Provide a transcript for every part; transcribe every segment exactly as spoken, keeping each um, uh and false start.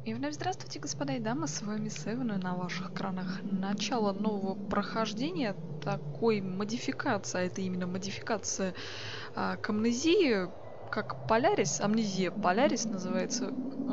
И вновь здравствуйте, господа и дамы, с вами Севен, и на ваших экранах начало нового прохождения такой модификации, а это именно модификация а, к амнезии, как Полярис, амнезия Полярис называется.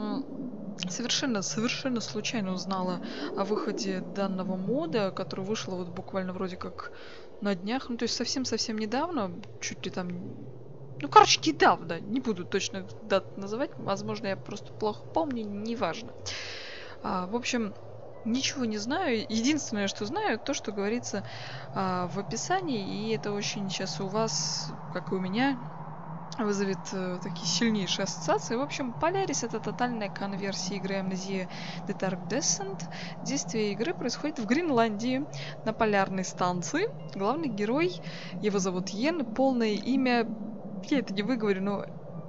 Совершенно, совершенно случайно узнала о выходе данного мода, который вышел вот буквально вроде как на днях, ну то есть совсем-совсем недавно, чуть ли там... Ну, короче, недавно, не буду точно дату называть, возможно, я просто плохо помню, неважно. А, в общем, ничего не знаю, единственное, что знаю, то, что говорится а, в описании, и это очень сейчас у вас, как и у меня, вызовет э, такие сильнейшие ассоциации. В общем, Polaris — это тотальная конверсия игры Amnesia The Dark Descent. Действие игры происходит в Гренландии, на полярной станции. Главный герой, его зовут Йен, полное имя... Я это не выговорю, но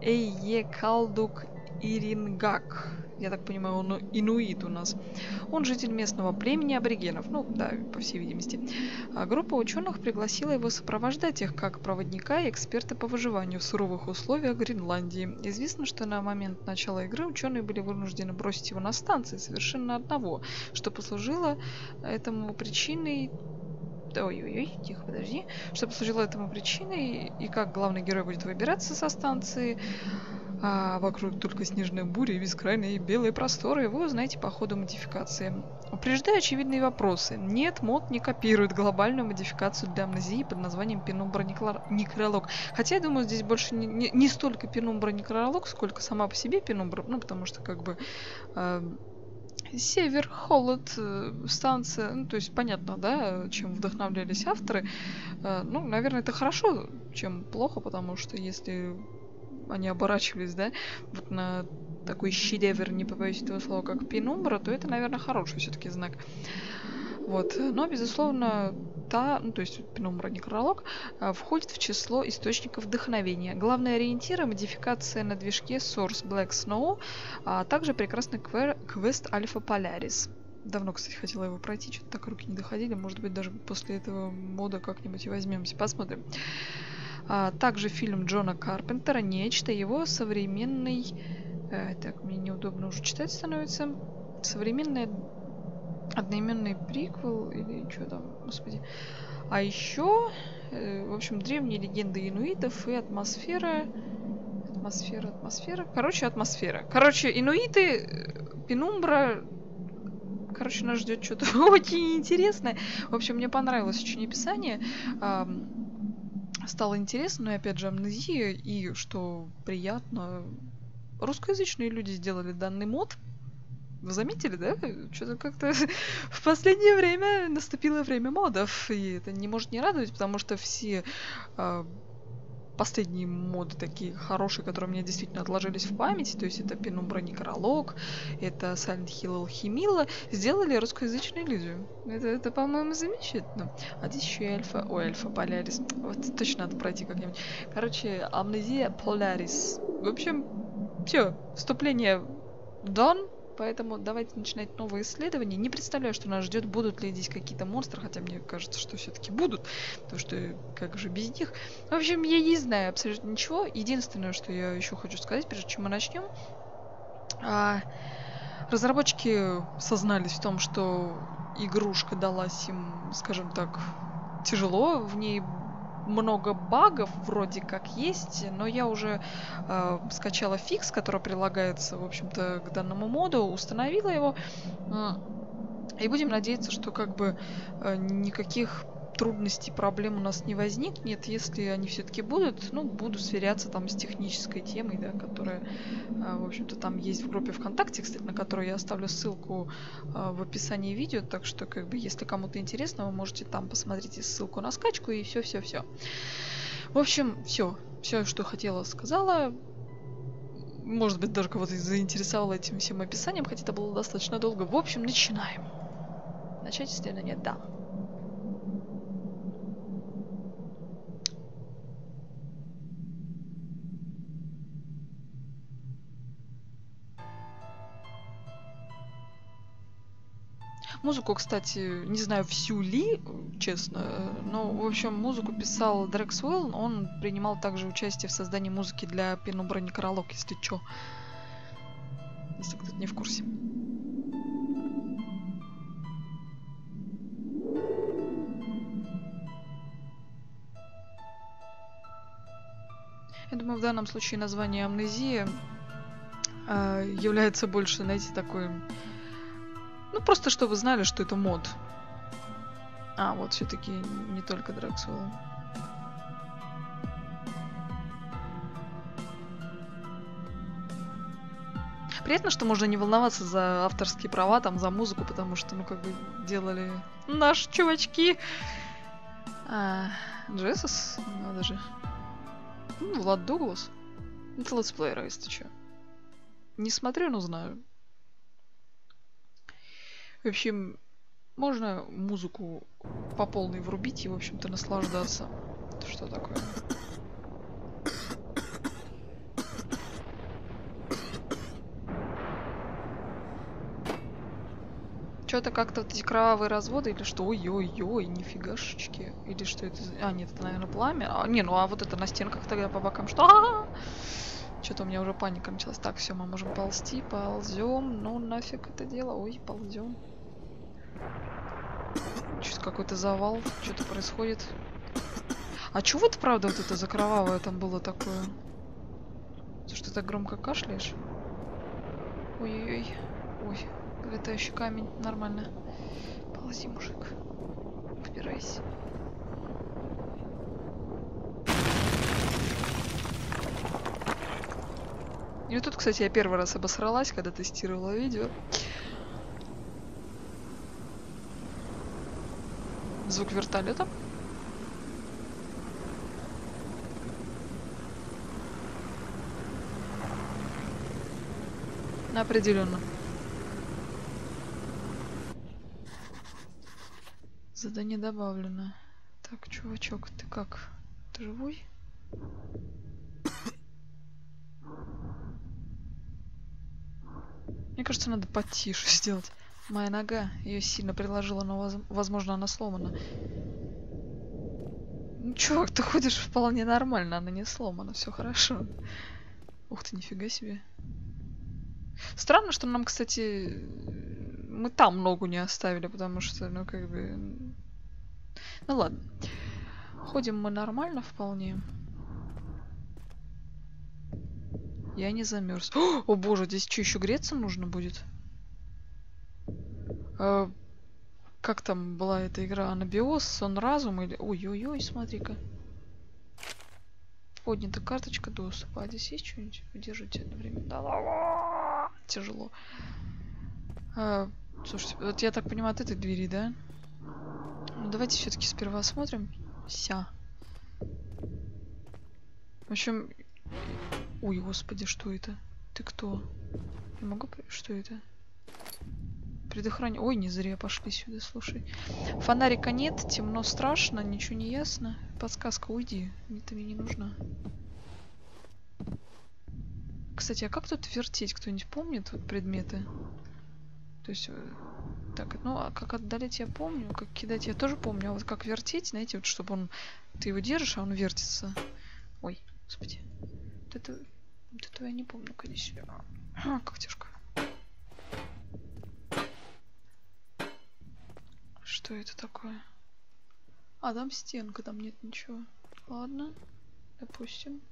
Эйекалдук Ирингак. Я так понимаю, он инуит у нас. Он житель местного племени аборигенов. Ну, да, по всей видимости. А группа ученых пригласила его сопровождать их как проводника и эксперта по выживанию в суровых условиях Гренландии. Известно, что на момент начала игры ученые были вынуждены бросить его на станции совершенно одного, что послужило этому причиной... Ой-ой-ой, тихо, подожди. Что послужило этому причиной, и как главный герой будет выбираться со станции, а вокруг только снежная буря и бескрайние белые просторы, вы узнаете по ходу модификации. Упреждаю очевидные вопросы. Нет, мод не копирует глобальную модификацию для амнезии под названием Penumbra Necrolog. Хотя, я думаю, здесь больше не, не, не столько Penumbra Necrolog, сколько сама по себе Penumbra, ну, потому что, как бы... Э, Север, холод, станция, ну, то есть понятно, да, чем вдохновлялись авторы. Ну, наверное, это хорошо, чем плохо, потому что если они оборачивались, да, вот на такой шедевр, не побоюсь этого слова, как Penumbra, то это, наверное, хороший все-таки знак. Вот, но, безусловно, та, ну, то есть Penumbra Necrolog, входит в число источников вдохновения. Главные ориентиры — модификация на движке Source Black Snow, а также прекрасный квест Alpha Polaris. Давно, кстати, хотела его пройти, что-то так руки не доходили. Может быть, даже после этого мода как-нибудь и возьмемся. Посмотрим. А также фильм Джона Карпентера «Нечто», его современный... Э, так, мне неудобно уже читать становится. Современная... Одноименный приквел или что там, господи. А еще, э, в общем, древние легенды инуитов и атмосфера... Атмосфера, атмосфера... Короче, атмосфера. Короче, инуиты, Пенумбра... Короче, нас ждет что-то очень интересное. В общем, мне понравилось очень описание. Эм, стало интересно, но опять же, амнезия. И, что приятно, русскоязычные люди сделали данный мод. Вы заметили, да? Что-то как-то в последнее время наступило время модов. И это не может не радовать, потому что все э, последние моды такие хорошие, которые у меня действительно отложились в памяти, то есть это Penumbra Necrolog, это Silent Hill Alchemilla, сделали русскоязычные люди. Это, это по-моему, замечательно. А здесь еще и Альфа... Ой, Альфа Polaris. Вот точно надо пройти как-нибудь. Короче, Amnesia Polaris. В общем, все. Вступление done. Поэтому давайте начинать новые исследования. Не представляю, что нас ждет, будут ли здесь какие-то монстры, хотя мне кажется, что все-таки будут, потому что как же без них. В общем, я не знаю абсолютно ничего. Единственное, что я еще хочу сказать, прежде чем мы начнем, а, разработчики сознались в том, что игрушка далась им, скажем так, тяжело, в ней много багов вроде как есть, но я уже э, скачала фикс, который прилагается, в общем-то, к данному моду, установила его, э, и будем надеяться, что как бы э, никаких трудностей, проблем у нас не возникнет. Если они все-таки будут, ну, буду сверяться там с технической темой, да, которая, э, в общем-то, там есть в группе ВКонтакте, кстати, на которую я оставлю ссылку э, в описании видео, так что, как бы, если кому-то интересно, вы можете там посмотреть ссылку на скачку и все-все-все. В общем, все, все, что хотела, сказала. Может быть, даже кого-то заинтересовало этим всем описанием, хотя это было достаточно долго. В общем, начинаем. Начать исследование, да. Музыку, кстати, не знаю всю ли, честно, но, в общем, музыку писал Дрексвелл, он принимал также участие в создании музыки для Penumbra Necrolog, если чё. если кто-то не в курсе. Я думаю, в данном случае название «Амнезия» э, является больше, знаете, такой... Ну, просто чтобы вы знали, что это мод. А, вот все-таки не только Драксула. Приятно, что можно не волноваться за авторские права, там, за музыку, потому что, ну, как бы, делали наши чувачки. А, Джессус, надо же. Ну, Влад Дуглас. Это летсплеер, если что. Не смотрю, но знаю. В общем, можно музыку по полной врубить и, в общем-то, наслаждаться. Что такое? Что-то как-то вот эти кровавые разводы или что? Ой-ой-ой, нифигашечки. Или что это? А, нет, это, наверное, пламя. А, не, ну а вот это на стенках тогда по бокам. Что? Что-то у меня уже паника началась. Так, все, мы можем ползти, ползем. Ну нафиг это дело. Ой, ползем. Что-то какой-то завал. Что-то происходит. А чего вот правда вот это за кровавое там было такое? Ты что, так громко кашляешь? Ой-ой-ой. Ой. Летающий камень. Нормально. Ползи, мужик. Выбирайся. И вот тут, кстати, я первый раз обосралась, когда тестировала видео. Звук вертолета. Определенно. Задание добавлено. Так, чувачок, ты как? Ты живой? Мне кажется, надо потише сделать. Моя нога, ее сильно приложила, но, воз... возможно, она сломана. Ну, чувак, ты ходишь вполне нормально, она не сломана, все хорошо. Ух ты, нифига себе. Странно, что нам, кстати, мы там ногу не оставили, потому что, ну, как бы... Ну, ладно. Ходим мы нормально вполне. Я не замерз. О, о боже, здесь что, еще греться нужно будет? А, как там была эта игра? Анабиоз, Сон Разум или... Ой-ой-ой, смотри-ка. Поднята карточка доступа. А здесь есть что-нибудь? Удержите одновременно. Да, тяжело. А, слушайте, вот я так понимаю, от этой двери, да? Ну, давайте все-таки сперва осмотрим. Ся. В общем... Ой, господи, что это? Ты кто? Я могу... Что это? Предохранение. Ой, не зря пошли сюда, слушай. Фонарика нет, темно, страшно, ничего не ясно. Подсказка, уйди. Мне-то мне не нужна. Кстати, а как тут вертеть? Кто-нибудь помнит вот предметы? То есть... Так, ну, а как отдалить я помню, как кидать я тоже помню. А вот как вертеть, знаете, вот чтобы он... Ты его держишь, а он вертится. Ой, господи. Вот это... Вот этого я не помню, конечно. А, как тяжко. Что это такое? А, там стенка, там нет ничего. Ладно, допустим.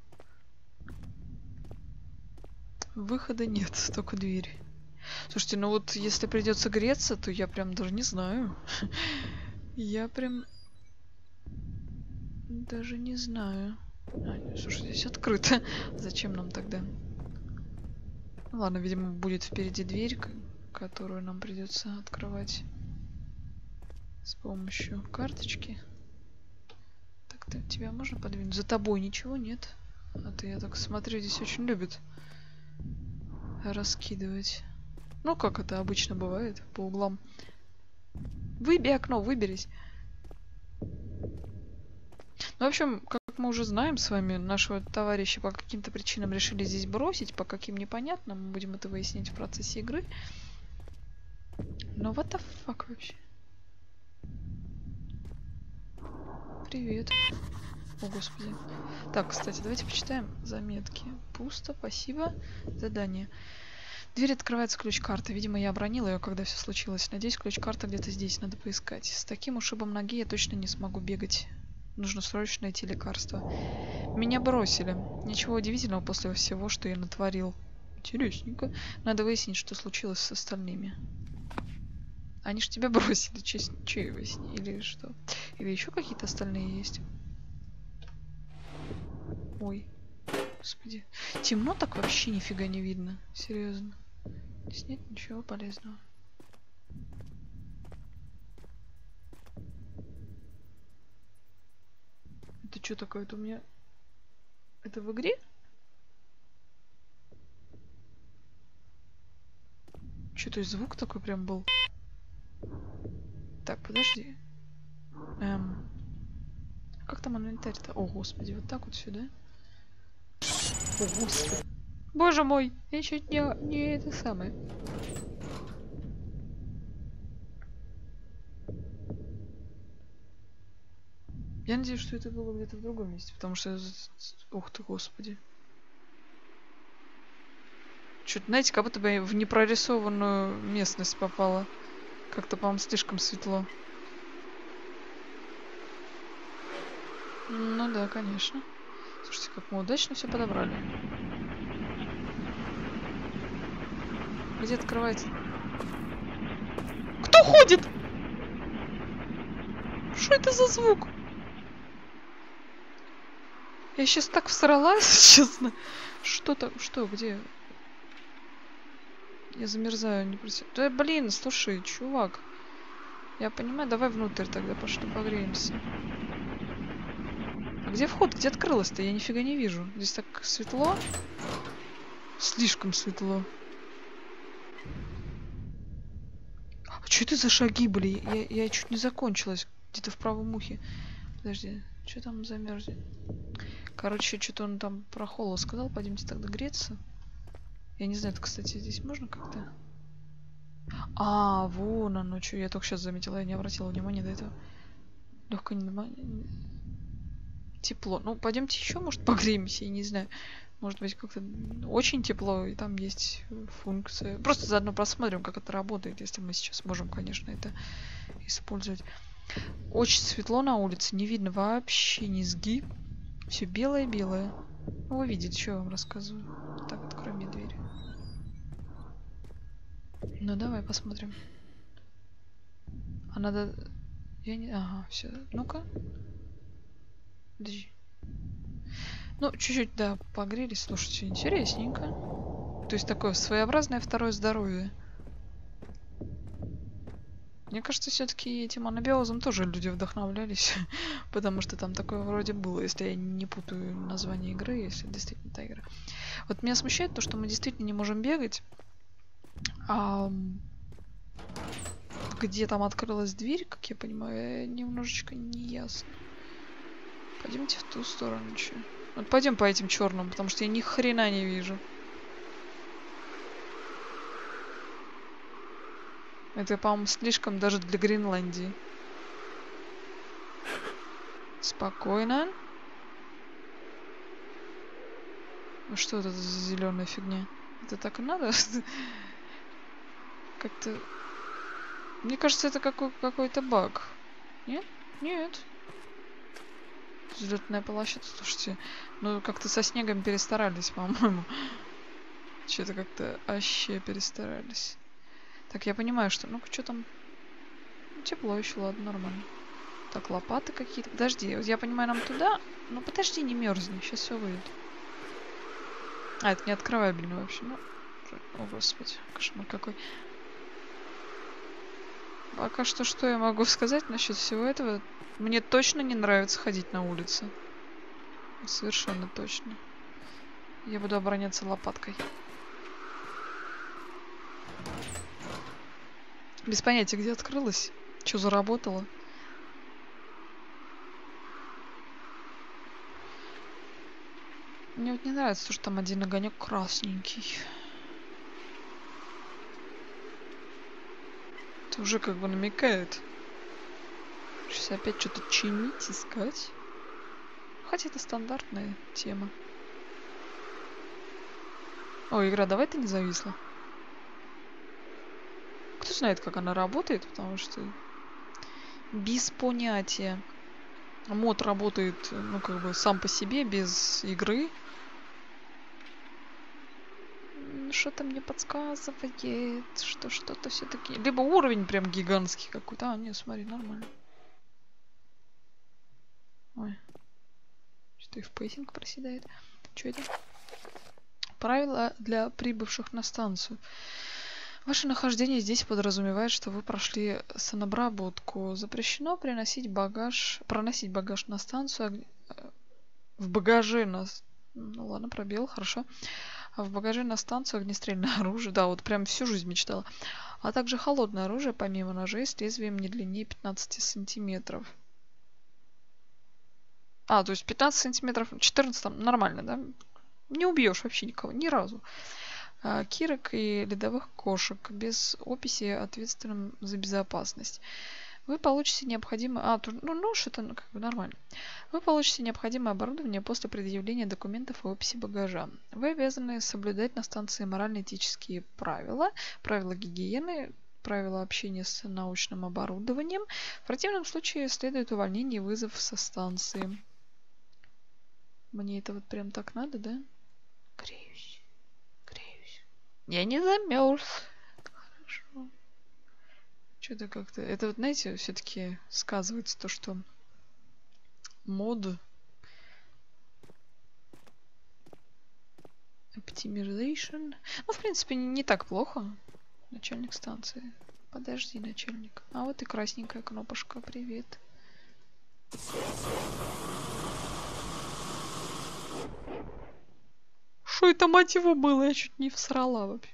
Выхода нет, только дверь. Слушайте, ну вот если придется греться, то я прям даже не знаю. Я прям... Даже не знаю. А, слушай, здесь открыто. Зачем нам тогда? Ну, ладно, видимо, будет впереди дверь, которую нам придется открывать с помощью карточки. Так, ты, тебя можно подвинуть? За тобой ничего нет? А то я так смотрю, здесь очень любят раскидывать. Ну, как это обычно бывает, по углам. Выбей окно, выберись. Ну, в общем, как мы уже знаем с вами, нашего товарища по каким-то причинам решили здесь бросить, по каким непонятно. Мы будем это выяснять в процессе игры. Но what the fuck вообще? Привет. О, господи. Так, кстати, давайте почитаем заметки. Пусто, спасибо. Задание. Дверь открывается ключ-карты. Видимо, я обронила ее, когда все случилось. Надеюсь, ключ-карта где-то здесь. Надо поискать. С таким ушибом ноги я точно не смогу бегать. Нужно срочно найти лекарство. Меня бросили. Ничего удивительного после всего, что я натворил. Интересненько. Надо выяснить, что случилось с остальными. Они ж тебя бросили. Че выяснить? Или что? Или еще какие-то остальные есть? Ой. Господи. Темно так вообще нифига не видно. Серьезно. Здесь нет ничего полезного. Это что такое-то у меня? Это в игре? Что-то звук такой прям был. Так, подожди. Эм. Как там инвентарь-то? О, господи, вот так вот сюда. О, господи. Боже мой, я чуть не, не это самое. Я надеюсь, что это было где-то в другом месте, потому что... Ух ты, господи. Что-то, знаете, как будто бы в непрорисованную местность попала. Как-то, по-моему, слишком светло. Ну да, конечно. Слушайте, как мы удачно все подобрали. Где открывается? Кто ходит? Что это за звук? Я сейчас так всралась, честно. Что там? Что? Где? Я замерзаю, не проси. Да блин, слушай, чувак. Я понимаю, давай внутрь тогда пошли погреемся. А где вход? Где открылось-то? Я нифига не вижу. Здесь так светло. Слишком светло. А что это за шаги были? Я, я чуть не закончилась. Где-то в правом ухе. Подожди, что там за мерзень? Короче, что-то он там про холод сказал. Пойдемте тогда греться. Я не знаю, это, кстати, здесь можно как-то? А, вон оно, что. Я только сейчас заметила, я не обратила внимания до этого. Легкое не... Тепло. Ну, пойдемте еще, может, погреемся, я не знаю. Может быть, как-то очень тепло, и там есть функция. Просто заодно посмотрим, как это работает, если мы сейчас можем, конечно, это использовать. Очень светло на улице, не видно вообще низги. Все белое-белое. Ну, вы видите, что я вам рассказываю. Так, открой мне дверь. Ну, давай посмотрим. А надо... Я не... Ага, все. Ну-ка. Подожди. Ну, чуть-чуть, да, погрелись. Слушайте, интересненько. То есть такое своеобразное второе здоровье. Мне кажется, все-таки этим анабиозом тоже люди вдохновлялись. Потому что там такое вроде было, если я не путаю название игры, если действительно та игра. Вот меня смущает то, что мы действительно не можем бегать. А... Где там открылась дверь, как я понимаю, немножечко не ясно. Пойдемте в ту сторону, че. Вот пойдем по этим черным, потому что я ни хрена не вижу. Это, по-моему, слишком даже для Гренландии. Спокойно. Ну что это за зеленая фигня? Это так и надо? Как-то... Мне кажется, это какой- какой-то баг. Нет? Нет. Взлетная площадь, слушайте. Ну, как-то со снегом перестарались, по-моему. Что-то как-то вообще перестарались. Так, я понимаю, что... Ну-ка, что там? Тепло еще, ладно, нормально. Так, лопаты какие-то. Подожди, вот я понимаю, нам туда... Ну, подожди, не мерзни, сейчас все выйдет. А, это не открывабельно вообще. Ну, о, господи, кошмар какой. Пока что, что я могу сказать насчет всего этого? Мне точно не нравится ходить на улице. Совершенно точно. Я буду обороняться лопаткой. Без понятия, где открылась. Что заработало. Мне вот не нравится то, что там один огонек красненький. Это уже как бы намекает. Сейчас опять что-то чинить, искать. Хотя это стандартная тема. О, игра, давай ты не зависла. знает, как она работает, потому что без понятия. Мод работает, ну, как бы сам по себе, без игры. Что-то мне подсказывает, что что-то все-таки... Либо уровень прям гигантский какой-то. А, нет, смотри, нормально. Ой. Что-то и в пейсинг проседает. Что это? Правила для прибывших на станцию. Ваше нахождение здесь подразумевает, что вы прошли санобработку. Запрещено приносить багаж, проносить багаж на станцию. В багаже на... Ну ладно, пробел, хорошо. А в багаже на станцию огнестрельное оружие. Да, вот прям всю жизнь мечтала. А также холодное оружие, помимо ножей, с лезвием не длиннее пятнадцати сантиметров. А, то есть пятнадцать сантиметров, четырнадцать там нормально, да? Не убьешь вообще никого, ни разу. А, кирок и ледовых кошек без описи ответственным за безопасность. Вы получите необходимое... А, то, ну, нож это ну, как бы нормально. Вы получите необходимое оборудование после предъявления документов и описи багажа. Вы обязаны соблюдать на станции морально-этические правила, правила гигиены, правила общения с научным оборудованием. В противном случае следует увольнение и вызов со станции. Мне это вот прям так надо, да? Греюсь. Греюсь. Я не замерз. Хорошо. Что-то как-то... Это вот, знаете, все-таки сказывается то, что мод Optimization. Ну, в принципе, не, не так плохо. Начальник станции. Подожди, начальник. А вот и красненькая кнопочка. Привет. Что это, мать его, было? Я чуть не всрала вообще.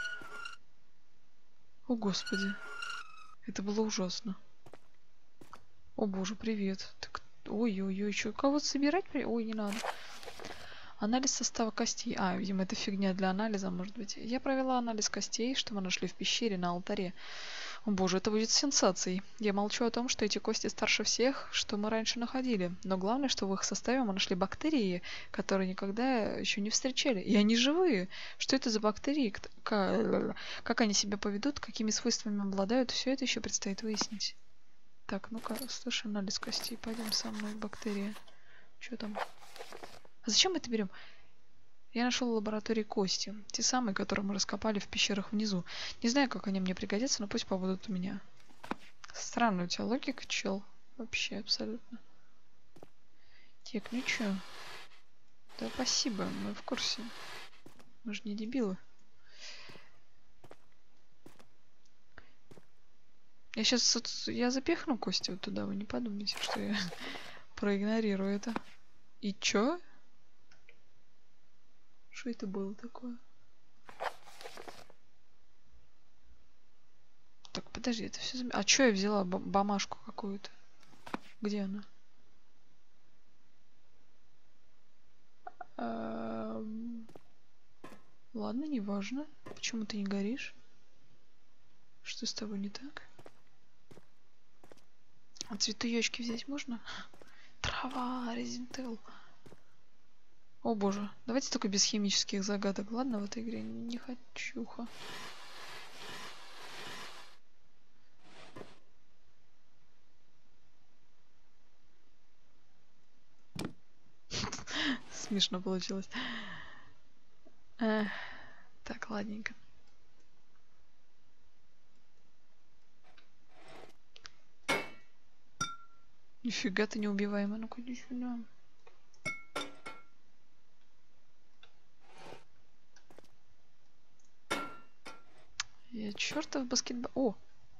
О, господи. Это было ужасно. О, боже, привет. Так, ой-ой-ой, что, кого-то собирать? Ой, не надо. Анализ состава костей. А, видимо, это фигня для анализа, может быть. Я провела анализ костей, что мы нашли в пещере на алтаре. О боже, это будет сенсацией. Я молчу о том, что эти кости старше всех, что мы раньше находили. Но главное, что в их составе мы нашли бактерии, которые никогда еще не встречали. И они живые. Что это за бактерии? Как они себя поведут? Какими свойствами обладают? Все это еще предстоит выяснить. Так, ну-ка, слушай, анализ костей. Пойдем со мной в бактерии. Что там? А зачем мы это берем? Я нашел в лаборатории кости. Те самые, которые мы раскопали в пещерах внизу. Не знаю, как они мне пригодятся, но пусть побудут у меня. Странная у тебя логика, чел. Вообще, абсолютно. Так, ну чё? Да спасибо, мы в курсе. Мы же не дебилы. Я сейчас... Вот, я запихну кости вот туда, вы не подумайте, что я проигнорирую это. И чё? Что это было такое? Так, подожди, это все... А чё я взяла бумажку какую-то? Где она? Эм... Ладно, неважно. Почему ты не горишь? Что с тобой не так? А цветуёчки взять можно? Трава, резинтел. О боже, давайте только без химических загадок, ладно, в этой игре? Не хочуха. Смешно получилось. Эх, так, ладненько. Нифига ты неубиваемая, ну-ка иди сюда. Я чертов баскетбол. О!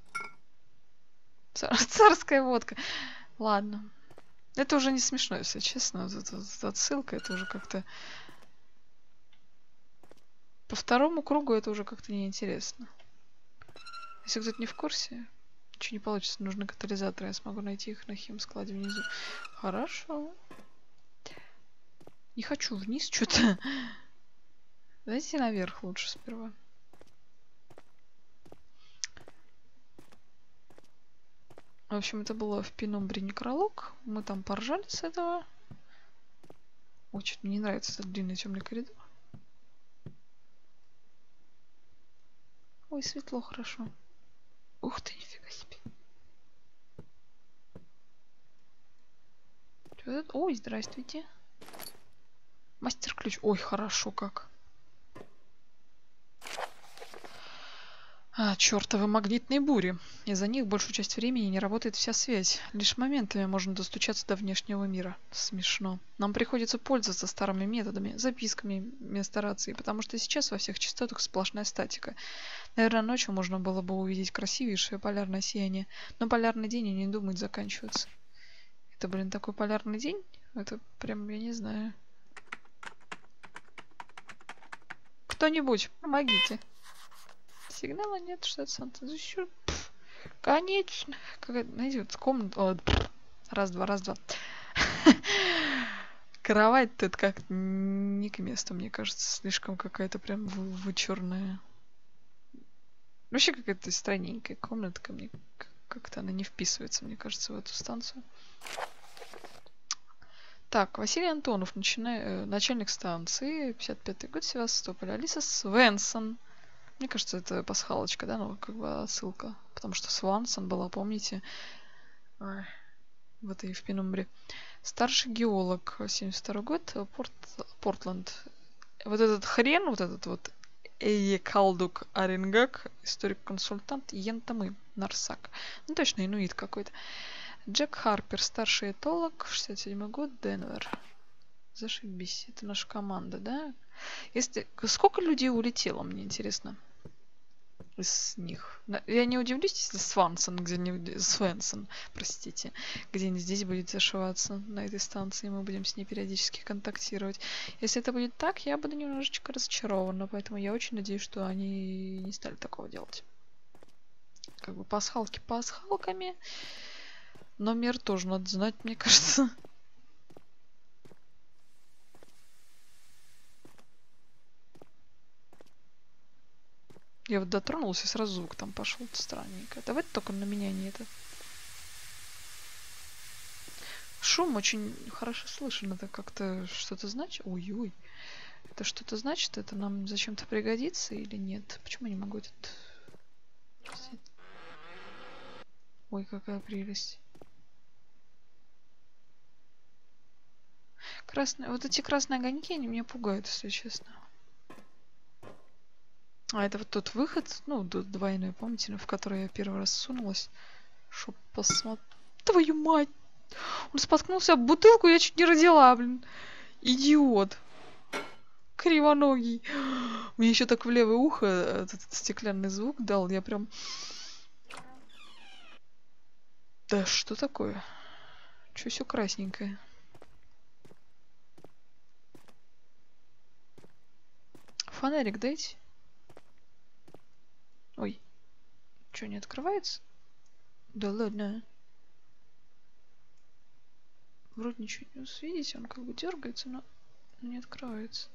Цар... Царская водка. Ладно. Это уже не смешно, если честно. Вот эта, эта отсылка, это уже как-то... По второму кругу это уже как-то неинтересно. Если кто-то не в курсе, ничего не получится. Нужны катализаторы. Я смогу найти их на химскладе внизу. Хорошо. Не хочу вниз что-то. Давайте наверх лучше сперва. В общем, это было в Пенумбре некролог. Мы там поржали с этого. Очень мне не нравится этот длинный темный коридор. Ой, светло, хорошо. Ух ты, нифига себе. Чё это? Ой, здравствуйте. Мастер-ключ. Ой, хорошо как. А, чертовы магнитные бури. Из-за них большую часть времени не работает вся связь. Лишь моментами можно достучаться до внешнего мира. Смешно. Нам приходится пользоваться старыми методами, записками вместо рации, потому что сейчас во всех частотах сплошная статика. Наверное, ночью можно было бы увидеть красивейшее полярное сияние, но полярный день и не думает заканчиваться. Это, блин, такой полярный день? Это прям, я не знаю. Кто-нибудь, помогите. Сигнала нет, что это Санта. Зачем? Конечно. Какая-то, знаете, вот комната... Раз, два, раз, два. Кровать тут как не к месту, мне кажется. Слишком какая-то прям вычурная. Вообще какая-то странненькая комнатка. Мне как-то она не вписывается, мне кажется, в эту станцию. Так, Василий Антонов, начина... начальник станции, пятьдесят пятый год, Севастополь. Алиса Свенсон. Мне кажется, это пасхалочка, да, ну, как бы отсылка. Потому что Свансон была, помните, Ой, в этой в Пенумбре. Старший геолог, семьдесят второй год, Порт... Портленд. Вот этот хрен, вот этот вот Эйе Калдук Арингак, историк-консультант Йентамы Нарсак. Ну, точно, инуит какой-то. Джек Харпер, старший этолог, шестьдесят седьмой год, Денвер. Зашибись, это наша команда, да? Если... Сколько людей улетело, мне интересно, из них? Я не удивлюсь, если Свансон, где-нибудь... Свенсон, простите, где-нибудь здесь будет зашиваться на этой станции, и мы будем с ней периодически контактировать. Если это будет так, я буду немножечко разочарована, поэтому я очень надеюсь, что они не стали такого делать. Как бы пасхалки пасхалками, но мир тоже надо знать, мне кажется. Я вот дотронулась, и сразу звук там пошел. Странненько. Давайте только на меня не это. Шум очень хорошо слышен. Это как-то что-то значит? Ой-ой. Это что-то значит? Это нам зачем-то пригодится или нет? Почему я не могу этот... Ой, какая прелесть. Красные... Вот эти красные огоньки, они меня пугают, если честно. А это вот тот выход, ну, двойной, помните, в который я первый раз сунулась, чтоб посмотреть. Твою мать! Он споткнулся об бутылку, я чуть не родила, блин. Идиот. Кривоногий. Мне еще так в левое ухо этот стеклянный звук дал, я прям... Да что такое? Че все красненькое? Фонарик дайте. Ой. Че, не открывается? Да ладно. Вроде ничего не видите, он как бы дергается, но не открывается.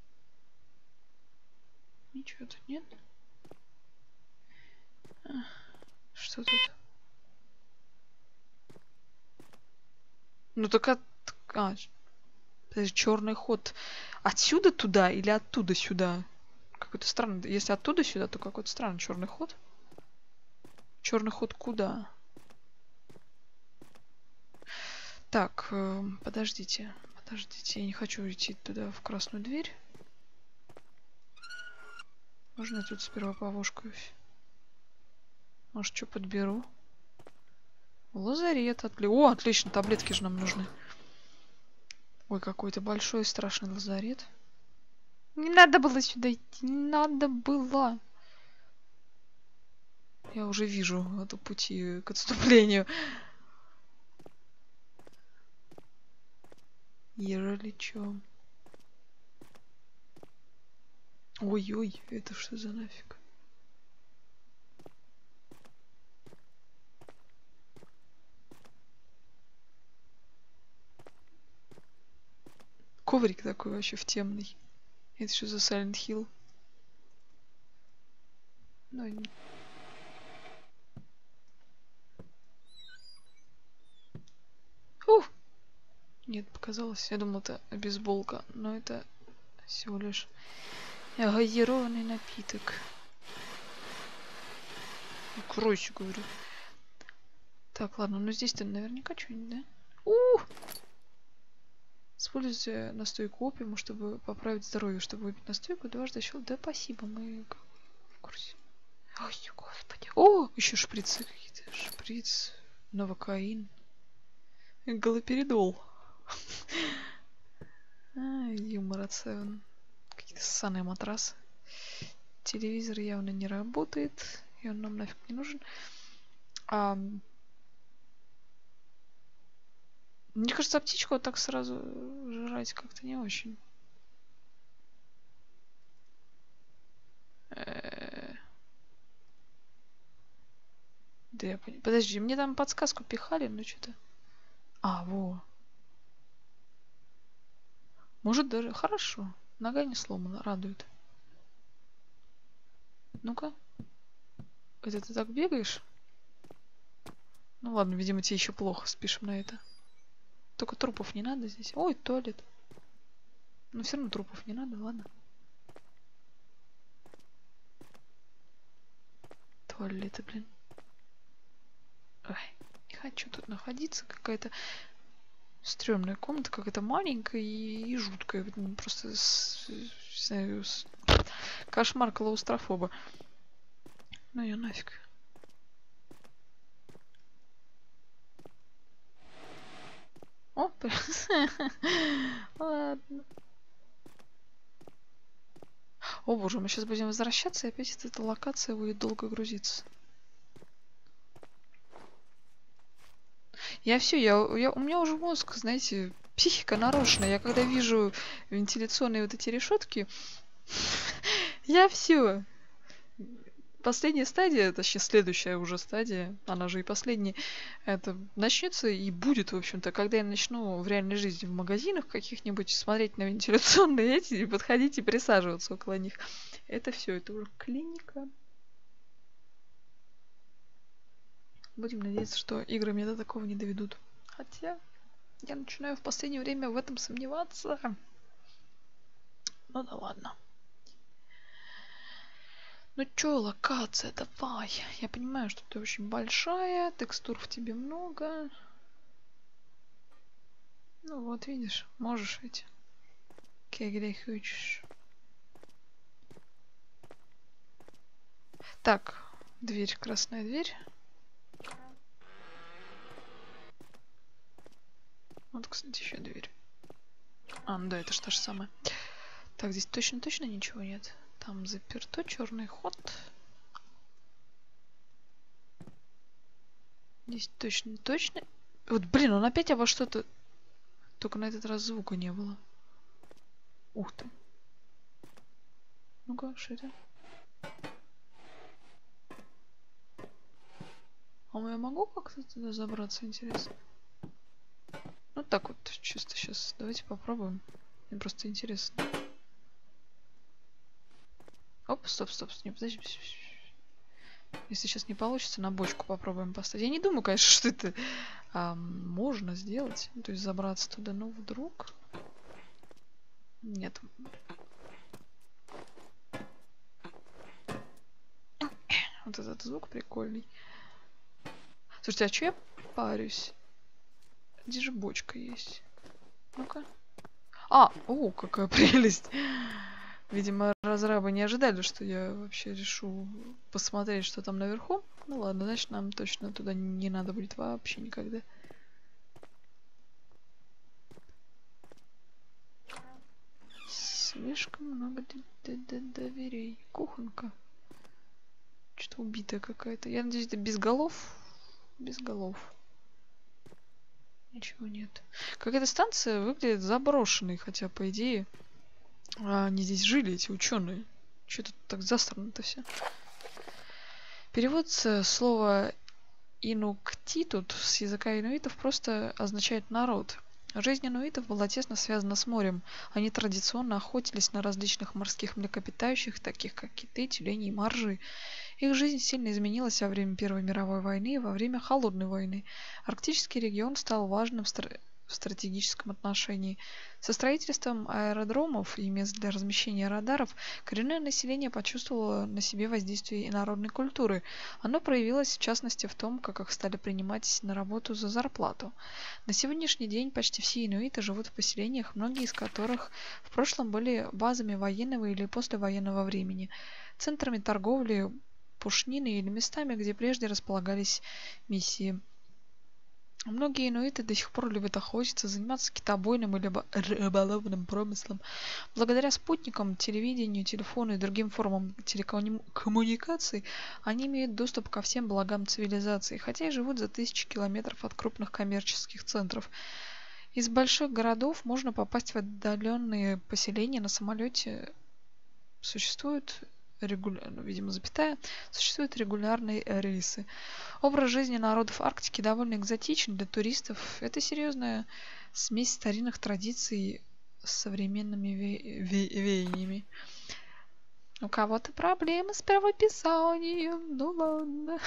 Ничего тут нет. А, что тут? Ну так от... А, подожди, черный ход. Отсюда туда или оттуда сюда? Какой-то странный. Если оттуда сюда, то какой-то странный черный ход. Черный ход куда? Так, э, подождите. Подождите, я не хочу идти туда, в красную дверь. Можно я тут сперва повошкаюсь? Может, что подберу? Лазарет. Отли... О, отлично, таблетки же нам нужны. Ой, какой-то большой страшный лазарет. Не надо было сюда идти, не надо было. Я уже вижу это пути к отступлению. Ежели чё. Ой-ой, это что за нафиг? Коврик такой вообще в темный. Это что за Silent Hill? Ну, Ух! Нет, показалось. Я думал, это бейсболка, но это всего лишь газированный напиток. Кройся, говорю. Так, ладно, ну здесь-то наверняка что-нибудь, да? У! Используйте настойку опиума, чтобы поправить здоровье, чтобы выпить настойку дважды щел. Да спасибо, мы в курсе. Ой, господи. О, еще шприцы какие-то. Шприц, новокаин. Галоперидол. Юмор от Севен. Какие-то ссаные матрасы. Телевизор явно не работает. И он нам нафиг не нужен. А... Мне кажется, аптечку вот так сразу жрать как-то не очень. Да я понял. Подожди, мне там подсказку пихали, ну что-то. А, во. Может даже... Хорошо. Нога не сломана, радует. Ну-ка. Это ты так бегаешь? Ну ладно, видимо, тебе еще плохо, спишем на это. Только трупов не надо здесь. Ой, туалет. Но все равно трупов не надо, ладно. Туалеты, блин. Ой, не хочу тут находиться. Какая-то стрёмная комната, какая-то маленькая и, и жуткая. Просто с, не знаю, с... кошмар клаустрофоба. Ну ее нафиг. О, ладно. О боже, мы сейчас будем возвращаться, и опять эта локация будет долго грузиться. Я все, я, я, у меня уже мозг, знаете, психика нарушена. Я когда вижу вентиляционные вот эти решетки, я все. Последняя стадия, точнее следующая уже стадия, она же и последняя, это начнется и будет, в общем-то, когда я начну в реальной жизни в магазинах каких-нибудь смотреть на вентиляционные эти и подходить и присаживаться около них. Это все, это уже клиника. Будем надеяться, что игры меня до такого не доведут. Хотя я начинаю в последнее время в этом сомневаться. Ну да ладно. Ну чё, локация, давай. Я понимаю, что ты очень большая, текстур в тебе много. Ну вот, видишь, можешь ведь. Когда хочешь. Так, дверь, красная дверь. Вот, кстати, еще дверь. А, ну да, это ж та же самая. Так, здесь точно-точно ничего нет. Там заперто, черный ход. Здесь точно-точно... Вот, блин, он опять обо что-то... Только на этот раз звука не было. Ух ты. Ну-ка, что это? А я могу как-то туда забраться, интересно? Ну так вот, чисто сейчас. Давайте попробуем. Мне просто интересно. Оп, стоп, стоп, не подожди. Если сейчас не получится, на бочку попробуем поставить. Я не думаю, конечно, что это а, можно сделать. То есть забраться туда, но вдруг... Нет. Вот этот звук прикольный. Слушайте, а что я парюсь? Где же бочка есть? Ну-ка. А, о, какая прелесть. Видимо, разрабы не ожидали, что я вообще решу посмотреть, что там наверху. Ну ладно, значит, нам точно туда не надо будет вообще никогда. Слишком много дверей. Кухонка. Что-то убитая какая-то. Я надеюсь, это без голов? Без голов. Ничего нет. Какая-то станция выглядит заброшенной, хотя, по идее, они здесь жили, эти ученые. Что тут так засрано-то все? Перевод с слова инуктитут с языка инуитов просто означает народ. Жизнь инуитов была тесно связана с морем. Они традиционно охотились на различных морских млекопитающих, таких как киты, тюлени и моржи. Их жизнь сильно изменилась во время Первой мировой войны и во время Холодной войны. Арктический регион стал важным стра... в стратегическом отношении. Со строительством аэродромов и мест для размещения радаров коренное население почувствовало на себе воздействие инородной культуры. Оно проявилось в частности в том, как их стали принимать на работу за зарплату. На сегодняшний день почти все инуиты живут в поселениях, многие из которых в прошлом были базами военного или послевоенного времени, центрами торговли, пушнины или местами, где прежде располагались миссии. Многие инуиты до сих пор любят охотиться, заниматься китобойным или рыболовным промыслом. Благодаря спутникам, телевидению, телефону и другим формам телекоммуникаций они имеют доступ ко всем благам цивилизации, хотя и живут за тысячи километров от крупных коммерческих центров. Из больших городов можно попасть в отдаленные поселения на самолете. Существуют регулярно, видимо, запятая, существуют регулярные рейсы. Образ жизни народов Арктики довольно экзотичен для туристов. Это серьезная смесь старинных традиций с современными ве- ве- веяниями. У кого-то проблемы с правописанием, ну ладно.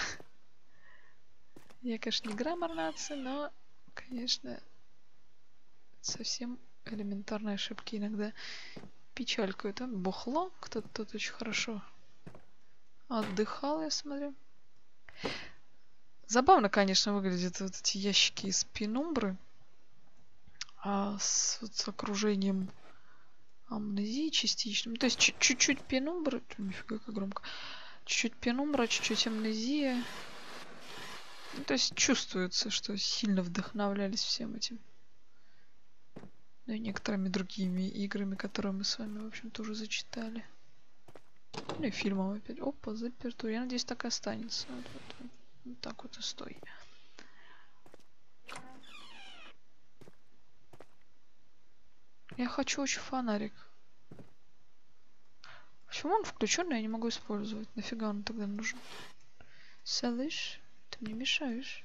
Я, конечно, не граммар нации, но, конечно, совсем элементарные ошибки иногда печалькают. Он бухло, кто-то тут очень хорошо отдыхал, я смотрю. Забавно, конечно, выглядят вот эти ящики из пенумбры, а с, вот, с окружением амнезии частичным. То есть чуть-чуть пенумбры, нифига как громко, чуть-чуть пенумбра, чуть-чуть амнезия. Ну, то есть чувствуется, что сильно вдохновлялись всем этим. Ну и некоторыми другими играми, которые мы с вами, в общем-то, уже зачитали. Ну и фильмом опять. Опа, заперту. Я надеюсь, так и останется. Вот, вот, вот. Вот так вот и стой. Я хочу очень фонарик. Почему он включен, но я не могу использовать? Нафига он тогда нужен? Слышь, ты мне мешаешь.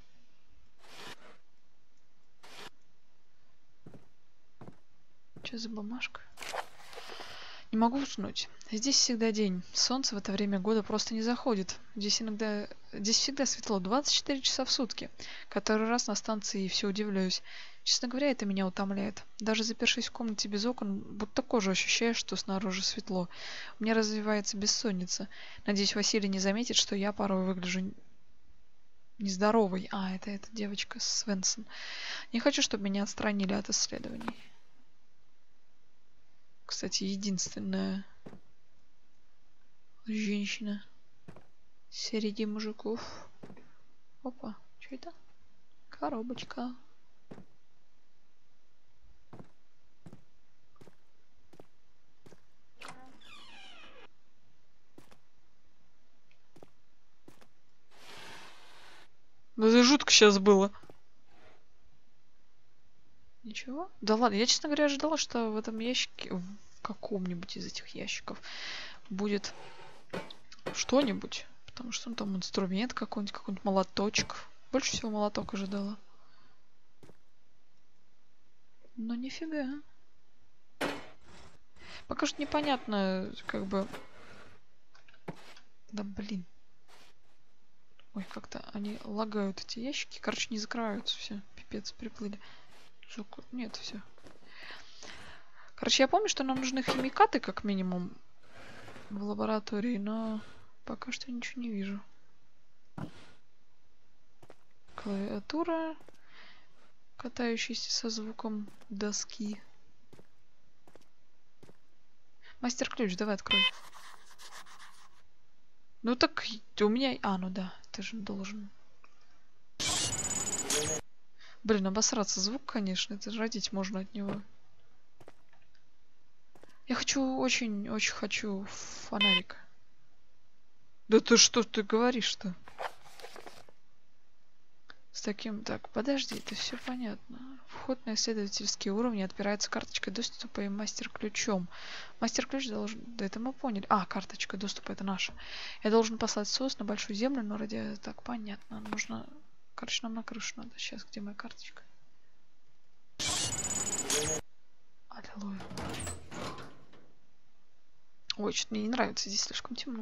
Что за бумажка? Не могу уснуть. Здесь всегда день. Солнце в это время года просто не заходит. Здесь иногда... Здесь всегда светло. двадцать четыре часа в сутки. Который раз на станции и все удивляюсь. Честно говоря, это меня утомляет. Даже запершись в комнате без окон, будто кожу ощущаешь, что снаружи светло. У меня развивается бессонница. Надеюсь, Василий не заметит, что я порой выгляжу нездоровой. А, это эта девочка Свенсон. Не хочу, чтобы меня отстранили от исследований. Кстати, единственная женщина среди мужиков. Опа, что это? Коробочка. Ну это жутко сейчас было. Ничего? Да ладно, я, честно говоря, ожидала, что в этом ящике, в каком-нибудь из этих ящиков будет что-нибудь. Потому что ну, там инструмент какой-нибудь, какой-нибудь молоточек. Больше всего молоток ожидала. Но нифига. Пока что непонятно, как бы... Да блин. Ой, как-то они лагают, эти ящики. Короче, не закрываются все. Пипец, приплыли. Нет, все. Короче, я помню, что нам нужны химикаты, как минимум, в лаборатории, но пока что ничего не вижу. Клавиатура, катающаяся со звуком доски. Мастер-ключ, давай открой. Ну так у меня... А, ну да, ты же должен... Блин, обосраться звук, конечно. Это же родить можно от него. Я хочу, очень-очень хочу фонарик. Да ты что ты говоришь-то? С таким... Так, подожди, это все понятно. Вход на исследовательские уровни отпирается карточкой доступа и мастер-ключом. Мастер-ключ должен... Да это мы поняли. А, карточка доступа, это наша. Я должен послать сос на большую землю, но ради... Так, понятно. Нужно... Короче, нам на крышу надо. Сейчас, где моя карточка? Аллилуйя. Ой, что-то мне не нравится. Здесь слишком темно.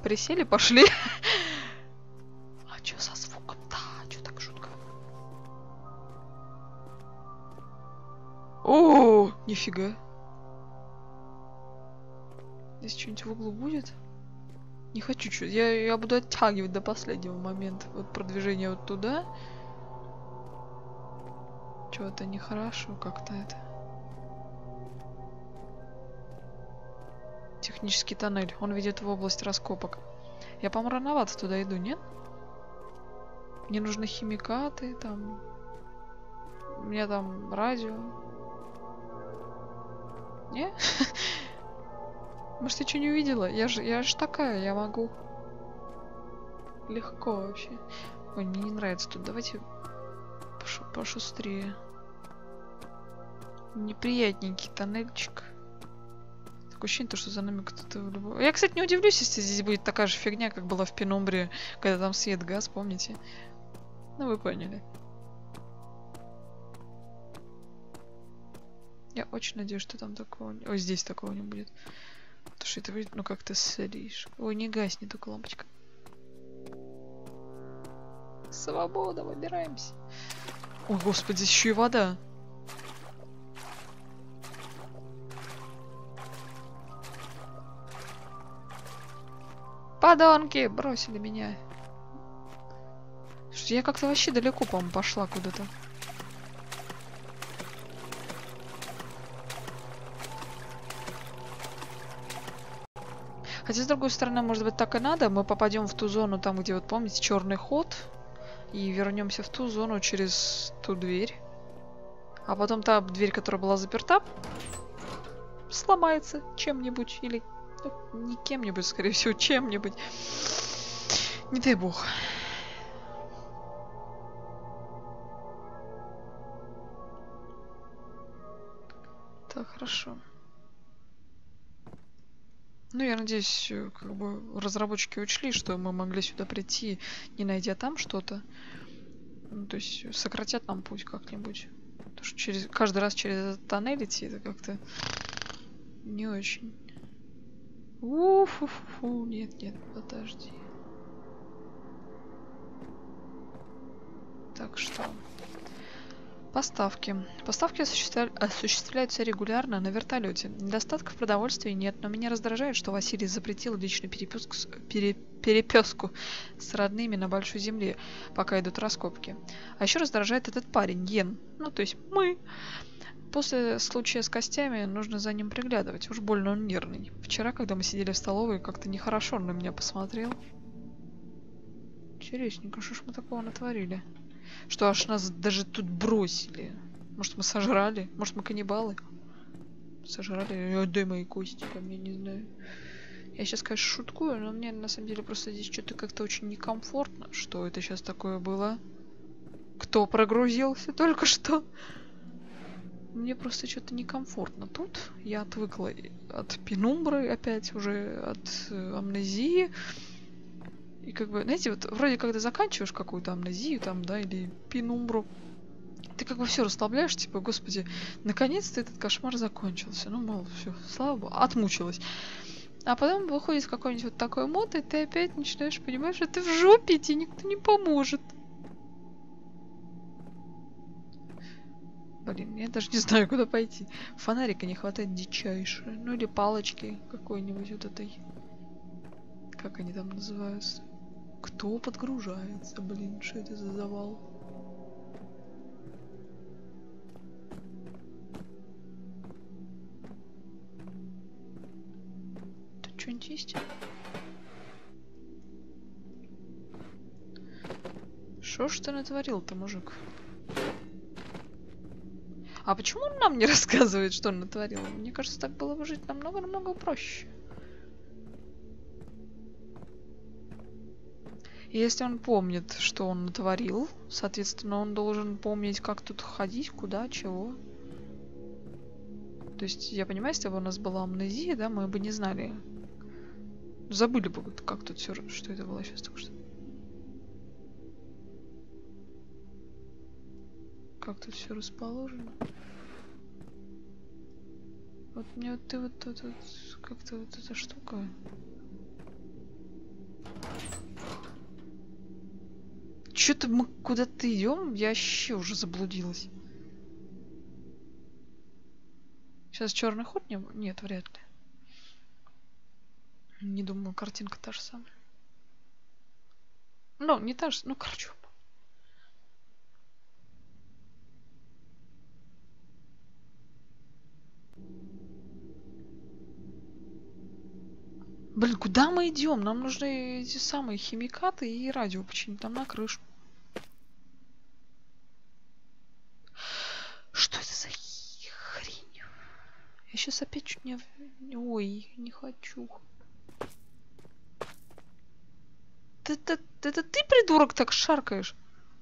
Присели, пошли. А чё со звуком-то? Чё так жутко? О, нифига. Здесь что-нибудь в углу будет? Не хочу что. Я, я буду оттягивать до последнего момента. Вот продвижение вот туда. Чего-то нехорошо как-то это. Технический тоннель. Он ведет в область раскопок. Я, по-моему, рановато туда иду, нет? Мне нужны химикаты, там... У меня там радио. Не? Может, я что не увидела? Я же, я же такая, я могу. Легко вообще. Ой, мне не нравится тут. Давайте пошу пошустрее. Неприятненький тоннельчик. Такое ощущение, что за нами кто-то... Я, кстати, не удивлюсь, если здесь будет такая же фигня, как была в Пенумбре, когда там свет, газ, помните? Ну, вы поняли. Я очень надеюсь, что там такого... Ой, здесь такого не будет. Потому что это выглядит, ну, как-то слишком... Ой, не гаснет только лампочка. Свобода, выбираемся. Ой, господи, здесь еще и вода. Подонки! Бросили меня. Что я как-то вообще далеко, по-моему, пошла куда-то. Хотя, с другой стороны, может быть, так и надо. Мы попадем в ту зону, там, где, вот помните, черный ход. И вернемся в ту зону через ту дверь. А потом та дверь, которая была заперта, сломается чем-нибудь. Или ну, не кем-нибудь, скорее всего, чем-нибудь. Не дай бог. Так, хорошо. Ну, я надеюсь, как бы разработчики учли, что мы могли сюда прийти, не найдя там что-то. Ну, то есть сократят нам путь как-нибудь. Потому что через, каждый раз через этот тоннель идти, это как-то не очень. Уфу-фу-фу. Нет, нет, подожди. Так что... Поставки. Поставки осуществля... осуществляются регулярно на вертолете. Недостатков продовольствия нет, но меня раздражает, что Василий запретил личную переписку с... пере... переписку с родными на Большой Земле, пока идут раскопки. А еще раздражает этот парень, Йен. Ну, то есть мы. После случая с костями нужно за ним приглядывать. Уж больно он нервный. Вчера, когда мы сидели в столовой, как-то нехорошо он на меня посмотрел. Интересненько, что ж мы такого натворили? Что аж нас даже тут бросили. Может, мы сожрали? Может, мы каннибалы? Сожрали? Отдай мои кости, ко мне, не знаю. Я сейчас, конечно, шуткую, но мне на самом деле просто здесь что-то как-то очень некомфортно. Что это сейчас такое было? Кто прогрузился только что? Мне просто что-то некомфортно тут. Я отвыкла от Пенумбры опять, уже от э, амнезии. И как бы, знаете, вот вроде когда заканчиваешь какую-то амнезию там, да, или Пенумбру, ты как бы все расслабляешь, типа, господи, наконец-то этот кошмар закончился. Ну, мол, все, слава богу, отмучилась. А потом выходит какой-нибудь вот такой мод, и ты опять начинаешь понимать, что ты в жопе, тебе никто не поможет. Блин, я даже не знаю, куда пойти. Фонарика не хватает дичайше. Ну или палочки какой-нибудь вот этой. Как они там называются? Кто подгружается? Блин, что это за завал? Тут что-нибудь есть? Шо ж ты натворил-то, мужик? А почему он нам не рассказывает, что он натворил? Мне кажется, так было бы жить намного-намного проще. И если он помнит, что он натворил, соответственно, он должен помнить, как тут ходить, куда, чего. То есть, я понимаю, если бы у нас была амнезия, да, мы бы не знали. Забыли бы, как тут все, что это было сейчас только что. Как тут все расположено. Вот мне вот ты вот тут вот, как-то вот эта штука. Что-то мы куда-то идем? Я вообще уже заблудилась. Сейчас черный ход не... Нет, вряд ли. Не думаю, картинка та же самая. Ну, не та же... Ну, короче. Блин, куда мы идем? Нам нужны эти самые химикаты и радио починить там на крышу. Что это за хрень? Я сейчас опять чуть не... Ой, не хочу. Это, это ты, придурок, так шаркаешь?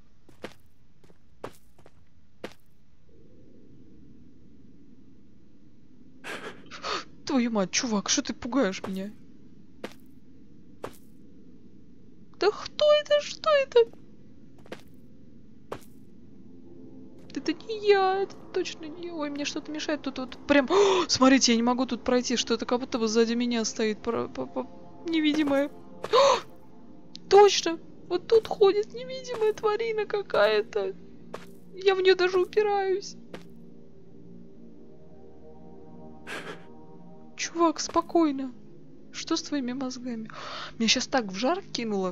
Твою мать, чувак, что ты пугаешь меня? Да кто это? Что это? Это не я, это точно не я. Ой, мне что-то мешает тут вот прям... О, смотрите, я не могу тут пройти, что-то как будто бы сзади меня стоит про... Про... Про... невидимое. О, точно! Вот тут ходит невидимая тварина какая-то. Я в нее даже упираюсь. Чувак, спокойно. Что с твоими мозгами? Меня сейчас так в жар кинуло.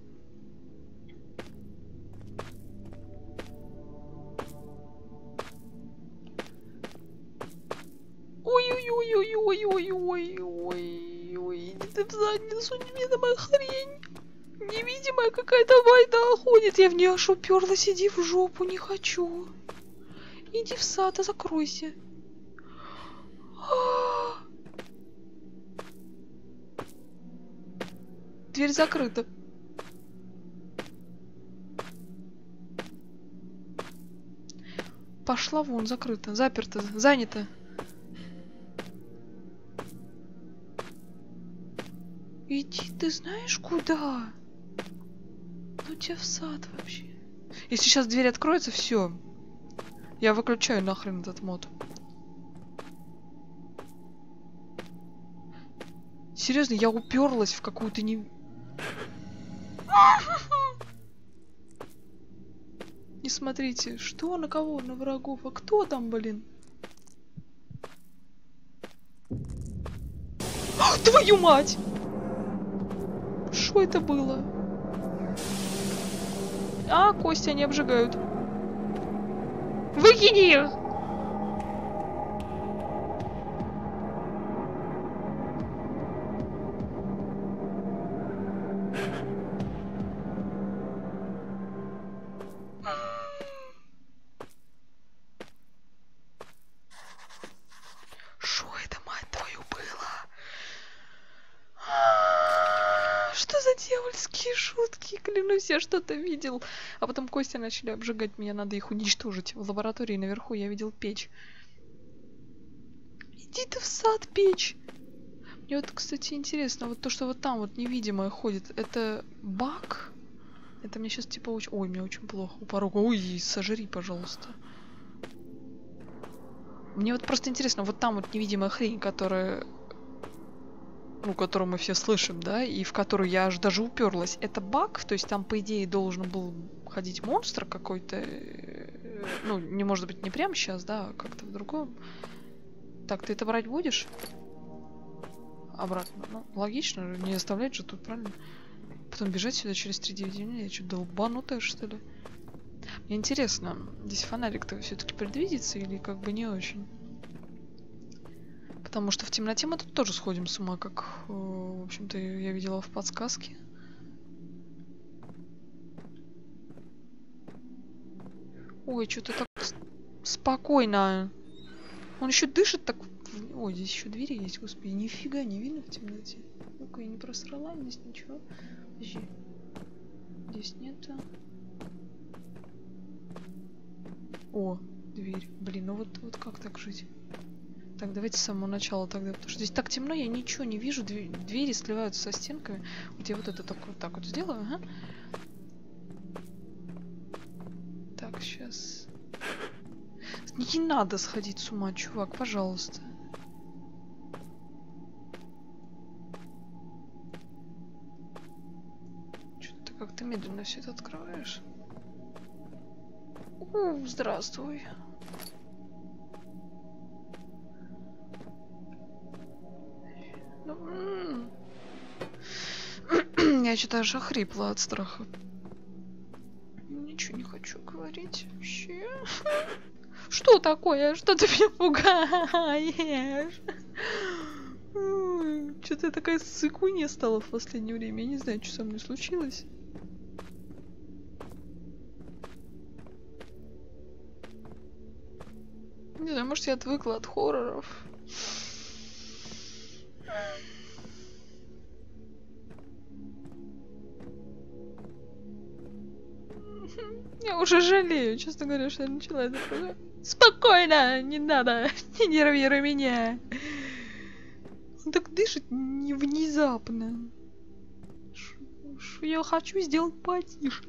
Ой-ой-ой-ой-ой-ой-ой-ой-ой. Иди ты в задницу, невидимая хрень. Невидимая какая-то вайда ходит. Я в нее аж уперлась. Иди в жопу, не хочу. Иди в сад, а закройся. Дверь закрыта. Пошла вон, закрыта, заперта, занята. Иди, ты знаешь куда? Ну тебя в сад вообще. Если сейчас дверь откроется, все. Я выключаю нахрен этот мод. Серьезно, я уперлась в какую-то не... Не смотрите, что, на кого, на врагов, а кто там, блин? Ах, твою мать! Что это было? А, кости они обжигают. Выкини их! Что это, мать твою, было? Что за дьявольские шутки? Клянусь, я что-то видел. А потом кости начали обжигать меня, надо их уничтожить. В лаборатории наверху я видел печь. Иди ты в сад, печь. Мне вот, кстати, интересно, вот то, что вот там вот невидимое ходит, это баг? Это мне сейчас типа очень... Ой, мне очень плохо у порога. Ой, сожри, пожалуйста. Мне вот просто интересно, вот там вот невидимая хрень, которая... Ну, которую мы все слышим, да, и в которую я аж даже уперлась. Это баг? То есть там, по идее, должен был ходить монстр какой-то. Ну, не может быть не прямо сейчас, да, а как-то в другом. Так, ты это брать будешь? Обратно. Ну, логично, не оставлять же тут, правильно? Потом бежать сюда через три девять дней. Я что, долбанутая, что ли? Мне интересно, здесь фонарик-то все-таки предвидится или как бы не очень? Потому что в темноте мы тут тоже сходим с ума, как, в общем-то, я видела в подсказке. Ой, что-то так спокойно. Он еще дышит так... Ой, здесь еще двери есть, господи. Нифига не видно в темноте. Ну-ка, я не просрала, здесь ничего. Подожди. Здесь нету. О, дверь. Блин, ну вот, вот как так жить? Так, давайте с самого начала тогда, потому что здесь так темно, я ничего не вижу, двери сливаются со стенками. Вот я вот это только вот так вот сделаю, ага. Так, сейчас. Не надо сходить с ума, чувак, пожалуйста. Что-то как-то медленно все это открываешь. У, здравствуй. Я что-то аж охрипла от страха. Ничего не хочу говорить вообще. Что такое? Что ты меня пугаешь? Что-то я такая ссыкунья стала в последнее время. Я не знаю, что со мной случилось. Не знаю, может, я отвыкла от хорроров. Я уже жалею, честно говоря, что я начала это программу. Спокойно, не надо, не нервируй меня. Он так дышит не внезапно. Что я хочу сделать потише.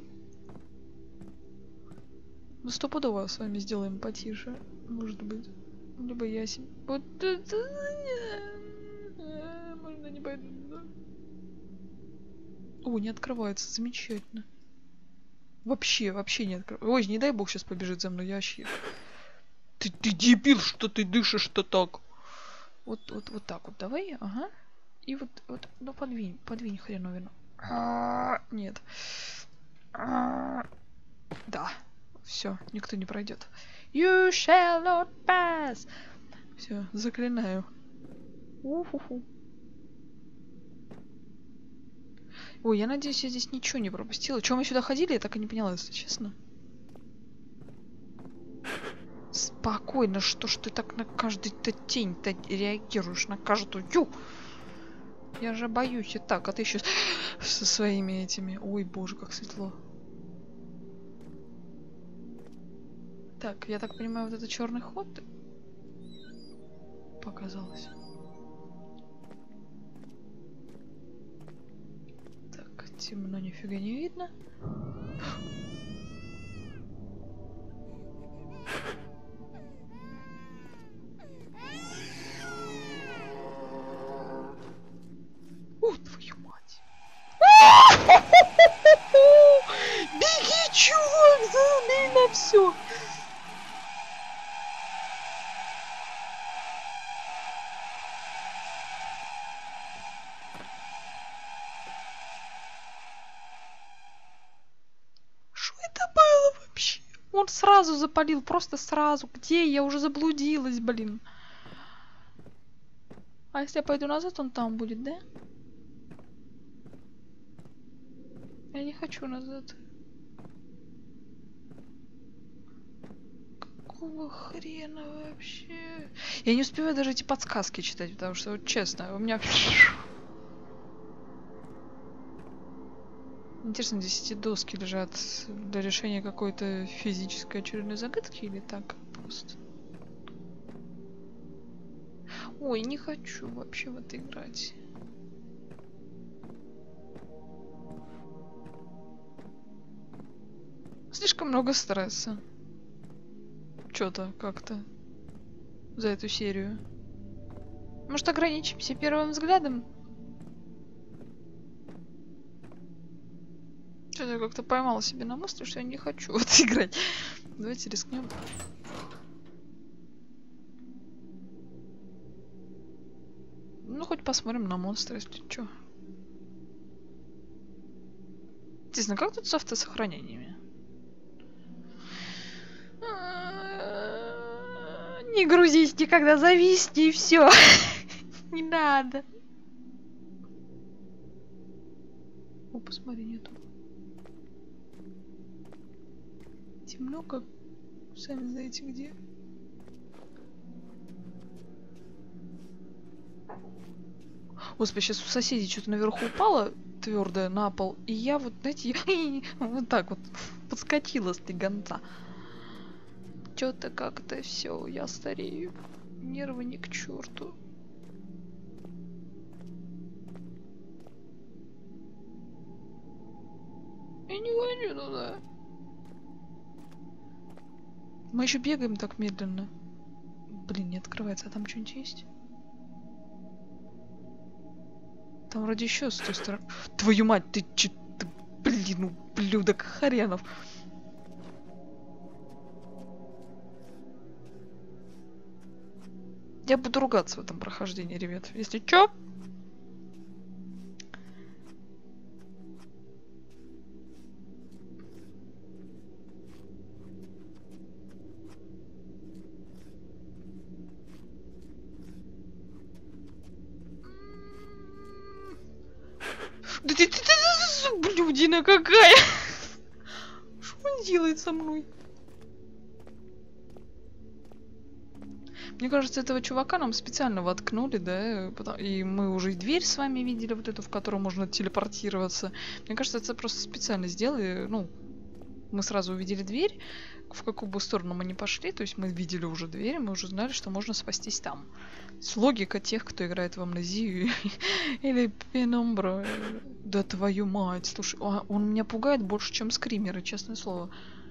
Ну стопудово с вами сделаем потише, может быть. Либо я себе... Вот это... Можно не пойду. О, не открывается, замечательно. Вообще, вообще не открывается. Ой, не дай бог сейчас побежит за мной, я вообще... Ты, ты дебил, что ты дышишь-то так? Вот, вот, вот так вот, давай, ага. И вот, вот, ну подвинь, подвинь хреновину. Нет. Да. Все, никто не пройдет. You shall not pass. Все, заклинаю. Уху-ху. Ой, я надеюсь, я здесь ничего не пропустила. Чем мы сюда ходили, я так и не поняла, если честно. Спокойно, что ж ты так на каждый-то тень-то реагируешь, на каждую. Я же боюсь и так, а ты еще со своими этими. Ой, боже, как светло. Так, я так понимаю, вот это черный ход показалось. Так, темно, нифига не видно. О, твою мать! Беги, чувак, забей на все! Что это было вообще? Он сразу запалил, просто сразу. Где? Я уже заблудилась, блин. А если я пойду назад, он там будет, да? Я не хочу назад. Какого хрена вообще? Я не успеваю даже эти подсказки читать, потому что, вот честно, у меня... Интересно, здесь эти доски лежат для решения какой-то физической очередной загадки или так просто? Ой, не хочу вообще в это играть. Слишком много стресса. Чё-то как-то за эту серию. Может, ограничимся первым взглядом? Что-то я как-то поймала себе на мысли, что я не хочу вот играть. Давайте рискнем. Ну, хоть посмотрим на монстра, если чё. Интересно, как тут с автосохранениями? Не грузись никогда, зависни и все. Не надо. О, посмотри, нету. Темно, как сами знаете где. Господи, сейчас у соседей что-то наверху упало твердое на пол, и я вот, знаете, вот так вот подскочила с гонца. Что-то как-то все, я старею. Нервы ни к черту. Я не хочу туда. Мы еще бегаем так медленно. Блин, не открывается. А там что-нибудь есть? Там вроде еще с той стороны. Твою мать, ты че... Ты... Блин, ублюдок хренов. Я буду ругаться в этом прохождении, ребят. Если чё... Да ты, ты, ты, ты, блюдина какая! Что он делает со мной? Мне кажется, этого чувака нам специально воткнули, да, и мы уже и дверь с вами видели, вот эту, в которую можно телепортироваться. Мне кажется, это просто специально сделали, ну, мы сразу увидели дверь, в какую бы сторону мы ни пошли, то есть мы видели уже дверь, мы уже знали, что можно спастись там. С логика тех, кто играет в Амнезию или Пенумбра. Да твою мать, слушай, он меня пугает больше, чем скримеры, честное слово.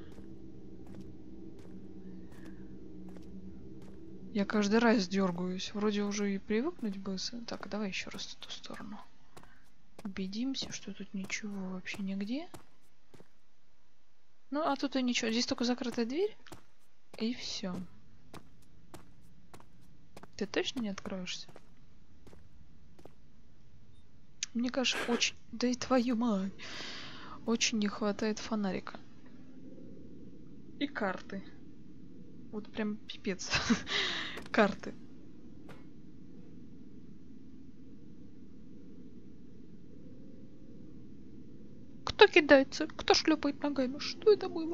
Я каждый раз дергаюсь. Вроде уже и привыкнуть бы. Так, давай еще раз в ту сторону. Убедимся, что тут ничего вообще нигде. Ну, а тут и ничего. Здесь только закрытая дверь. И все. Ты точно не откроешься? Мне кажется, очень... Да и твою мать. Очень не хватает фонарика. И карты. Вот прям пипец. Карты. Кто кидается? Кто шлепает ногами? Что это было?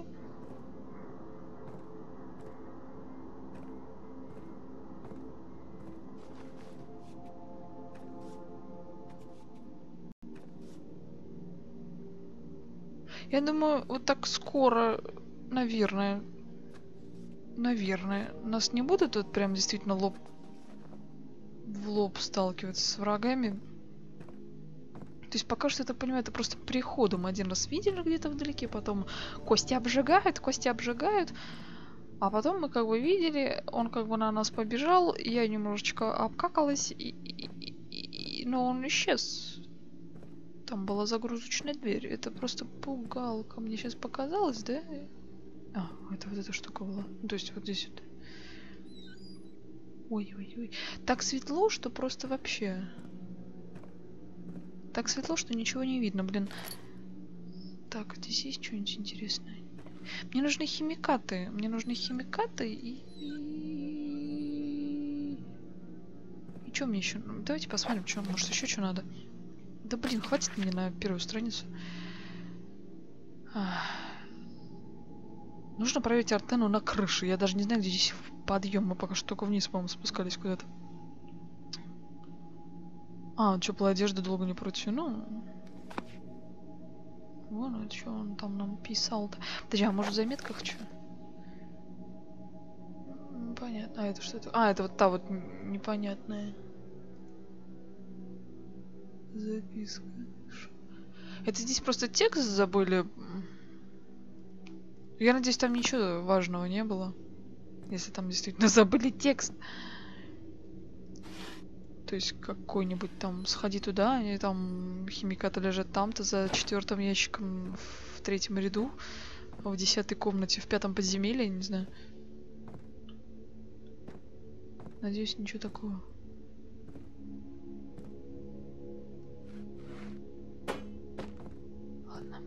Я думаю, вот так скоро, наверное, наверное, нас не будут тут прям действительно лоб в лоб сталкиваться с врагами. То есть пока что, это понимаю, это просто приходом один раз видели где-то вдалеке, потом кости обжигают, кости обжигают, а потом мы как бы видели, он как бы на нас побежал, я немножечко обкакалась, и, и, и, и, но он исчез. Там была загрузочная дверь, это просто пугалка, мне сейчас показалось, да? А, это вот эта штука была, то есть вот здесь вот. Ой-ой-ой, так светло, что просто вообще... Так светло, что ничего не видно, блин. Так, здесь есть что-нибудь интересное? Мне нужны химикаты. Мне нужны химикаты и... И что мне еще? Давайте посмотрим, что, может, еще что надо. Да блин, хватит мне на первую страницу. Ах. Нужно проверить антенну на крыше. Я даже не знаю, где здесь подъем. Мы пока что только вниз, по-моему, спускались куда-то. А, теплая одежда долго не протяну. Вон, а что он там нам писал-то? Подожди, а может в заметках что? Понятно. А это что это? А, это вот та вот непонятная записка. Это здесь просто текст забыли. Я надеюсь, там ничего важного не было. Если там действительно забыли текст. То есть какой-нибудь там сходи туда, и там химикаты лежат там-то за четвертым ящиком в третьем ряду, в десятой комнате, в пятом подземелье, не знаю. Надеюсь, ничего такого. Ладно.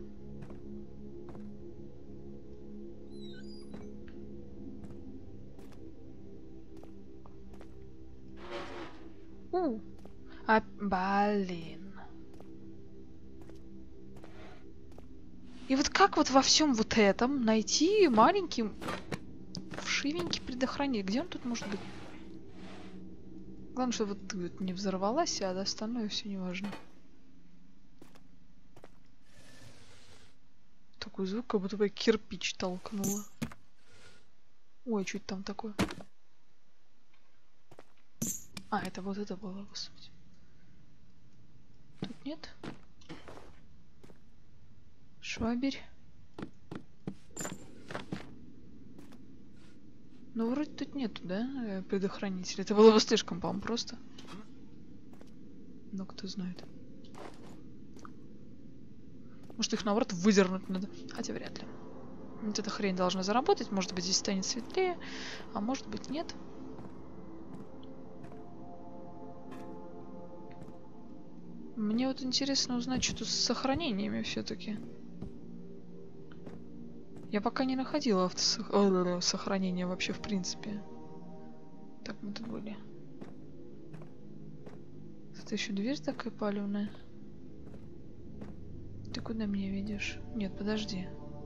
У, а, блин. И вот как вот во всем вот этом найти маленький вшивенький предохранитель? Где он тут может быть? Главное, чтобы вот ты вот не взорвалась, а остальное все не важно. Такой звук, как будто бы кирпич толкнула. Ой, что это там такое? А, это вот это было, господи. Тут нет? Шваберь. Ну, вроде тут нету, да, предохранителя. Это было бы слишком, по-моему, просто. Но кто знает. Может, их, наоборот, выдернуть надо. Хотя вряд ли. Вот эта хрень должна заработать. Может быть, здесь станет светлее. А может быть, нет. Мне вот интересно узнать, что тут с сохранениями все-таки. Я пока не находила автосох... О, сохранения вообще в принципе. Так, мы тут были. Это еще дверь такая палевная. Ты куда меня ведешь? Нет, подожди.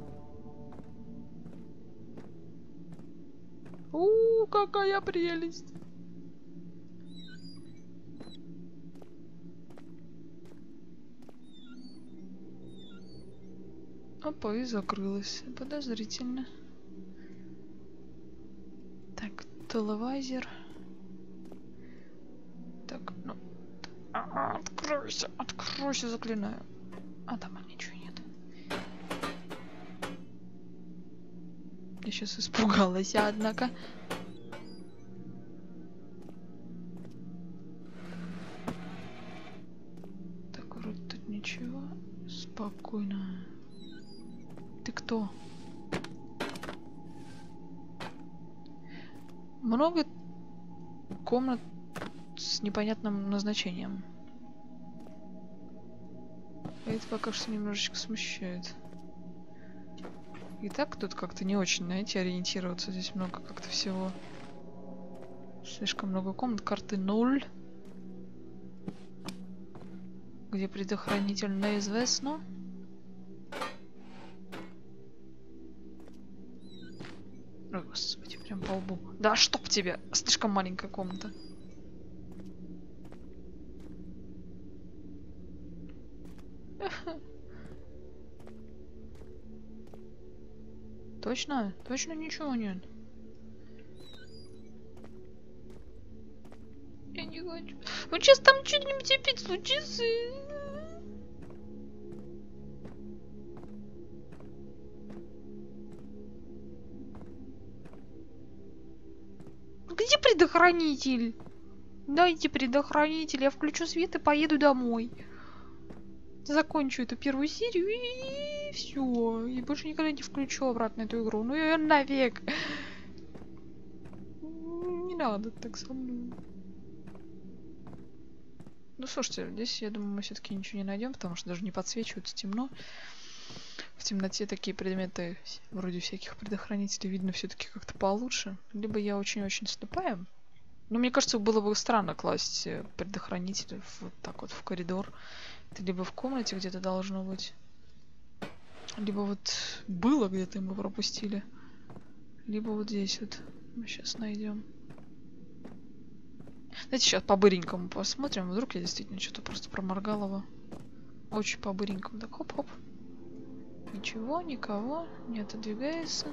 У, какая прелесть! Опа, и закрылась. Подозрительно. Так, телевизор. Так, ну... А, откройся, откройся, заклинаю. А там ничего нет. Я сейчас испугалась, однако. Так, вроде тут ничего. Спокойно. Ты кто? Много комнат с непонятным назначением. Это пока что немножечко смущает. И так тут как-то не очень, знаете, ориентироваться. Здесь много как-то всего. Слишком много комнат. Карты ноль. Где предохранитель неизвестно. Ой, господи, прям по лбу. Да чтоб тебе! Слишком маленькая комната. Точно? Точно ничего нет? Я не хочу. Вот сейчас там что-нибудь опять случится. Где предохранитель? Дайте предохранитель, я включу свет и поеду домой. Закончу эту первую серию и все. И больше никогда не включу обратно эту игру. Ну ее навек. Не надо так со мной. Ну слушайте, здесь, я думаю, мы все-таки ничего не найдем, потому что даже не подсвечивается, темно. В темноте такие предметы, вроде всяких предохранителей, видно все-таки как-то получше. Либо я очень-очень слепая. Но мне кажется, было бы странно класть предохранители вот так вот в коридор. Это либо в комнате где-то должно быть, либо вот было где-то, и мы пропустили. Либо вот здесь вот мы сейчас найдем. Давайте сейчас по-быренькому посмотрим. Вдруг я действительно что-то просто проморгала его. Очень по-быренькому. Так, хоп-хоп. Ничего, никого. Не отодвигается.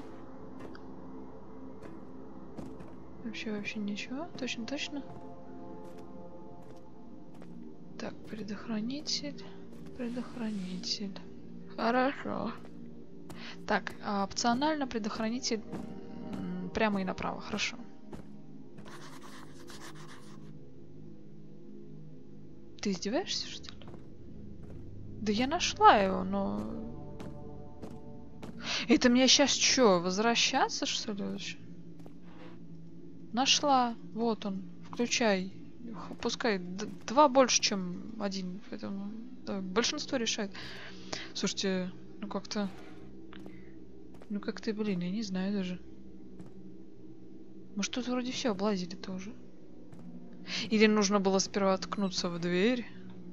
Вообще, вообще ничего. Точно-точно. Так, предохранитель. Предохранитель. Хорошо. Так, а опционально предохранитель прямо и направо. Хорошо. Ты издеваешься, что ли? Да я нашла его, но... Это мне сейчас что, возвращаться, что ли, вообще? Нашла. Вот он. Включай. Пускай два больше, чем один. Поэтому да, большинство решает. Слушайте, ну как-то... Ну как-то, блин, я не знаю даже. Может, тут вроде все облазили тоже. Или нужно было сперва ткнуться в дверь?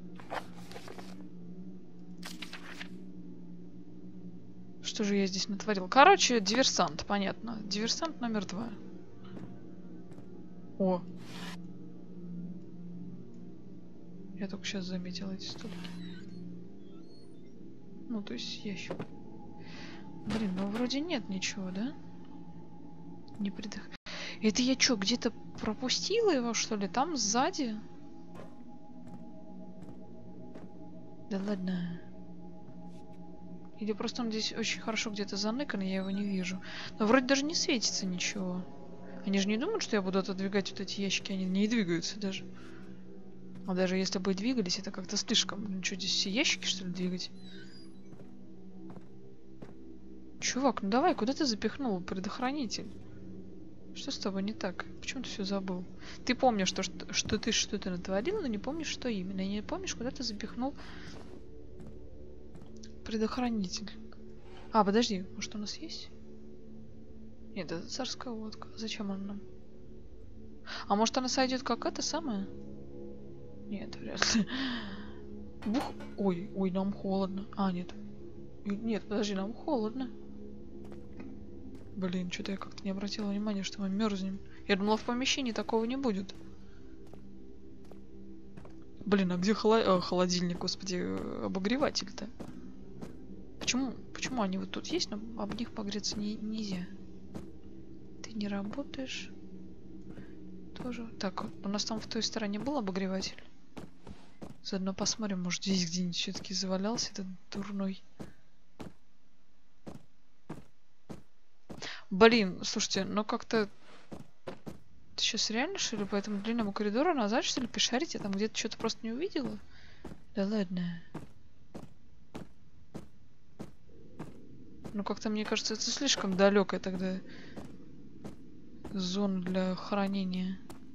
Что же я здесь натворил? Короче, диверсант, понятно. Диверсант номер два. О! Я только сейчас заметила эти стульки. Ну, то есть ящик. Блин, ну вроде нет ничего, да? Не предох... Это я что, где-то пропустила его, что ли? Там сзади? Да ладно. Или просто он здесь очень хорошо где-то заныкан, и я его не вижу. Но вроде даже не светится ничего. Они же не думают, что я буду отодвигать вот эти ящики, они не двигаются даже. А даже если бы и двигались, это как-то слишком. Ну что, здесь все ящики, что ли, двигать? Чувак, ну давай, куда ты запихнул предохранитель? Что с тобой не так? Почему ты все забыл? Ты помнишь, что, что, что ты что-то натворил, но не помнишь, что именно. И не помнишь, куда ты запихнул предохранитель. А, подожди, может у нас есть? Нет, это царская водка. Зачем она нам? А может она сойдет как это самое? Нет, вряд ли. Бух. Ой, ой, нам холодно. А, нет. Нет, подожди, нам холодно. Блин, что-то я как-то не обратила внимания, что мы мерзнем. Я думала, в помещении такого не будет. Блин, а где холо... э, холодильник, господи, э, обогреватель-то? Почему? Почему они вот тут есть, но об них погреться не... нельзя? Ты не работаешь? Тоже. Так, у нас там в той стороне был обогреватель. Заодно посмотрим, может здесь где-нибудь все-таки завалялся этот дурной. Блин, слушайте, ну как-то... Ты сейчас реально, что ли, по этому длинному коридору назад, что ли, пешарить? Я там где-то что-то просто не увидела? Да ладно. Ну как-то, мне кажется, это слишком далекая тогда зона для хранения.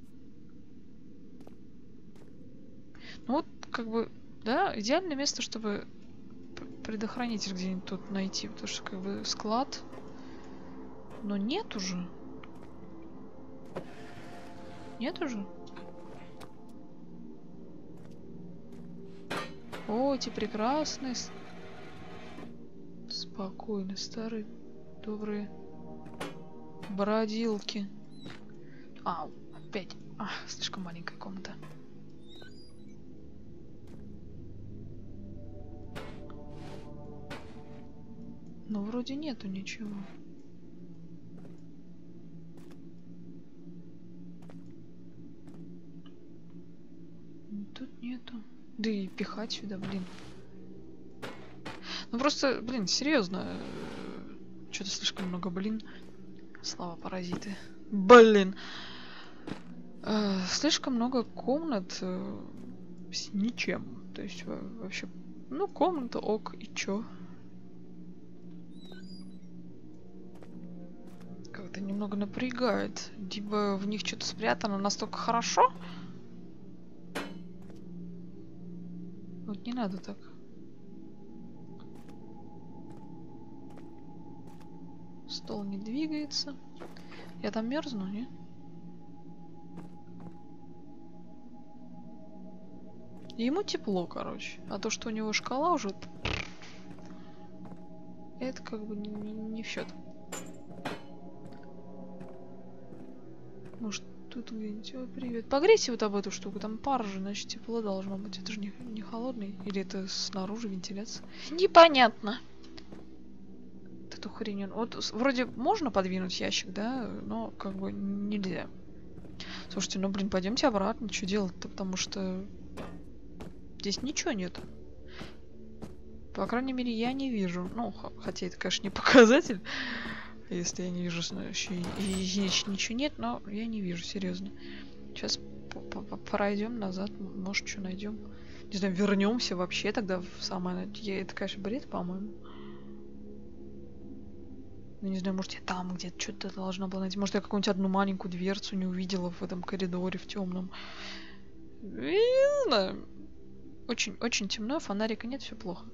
Ну вот, как бы, да, идеальное место, чтобы предохранитель где-нибудь тут найти, потому что, как бы, склад... Но нет уже. Нет уже? О, эти прекрасные... Спокойно, старые, добрые бродилки. А, опять. А, слишком маленькая комната. Ну, вроде нету ничего. Тут нету. Да и пихать сюда, блин. Ну просто, блин, серьезно. Что-то слишком много, блин. Слава, паразиты. Блин. Э, слишком много комнат э, с ничем. То есть вообще... Ну, комната, ок, и чё? Как-то немного напрягает. Либо в них что-то спрятано настолько хорошо. Вот не надо так. Стол не двигается. Я там мерзну, не? Ему тепло, короче. А то, что у него шкала уже... Это как бы не, не, не в счет. Может, тут где-нибудь... Ой, привет. Погрейся вот об эту штуку. Там пар же, значит, тепло должно быть. Это же не, не холодный. Или это снаружи вентиляция? Непонятно. Вот эту хрень. Вот вроде можно подвинуть ящик, да? Но как бы нельзя. Слушайте, ну блин, пойдемте обратно. Что делать-то? Потому что... Здесь ничего нет. По крайней мере, я не вижу. Ну, хотя это, конечно, не показатель. Если я не вижу, значит, ничего нет, но я не вижу, серьезно. Сейчас пройдем назад, может, что найдем. Не знаю, вернемся вообще тогда в самое... Это, конечно, бред, по-моему. Ну, не знаю, может, я там где-то что-то должна была найти. Может, я какую-нибудь одну маленькую дверцу не увидела в этом коридоре, в темном. Не знаю. Очень, очень темно, фонарика нет, все плохо.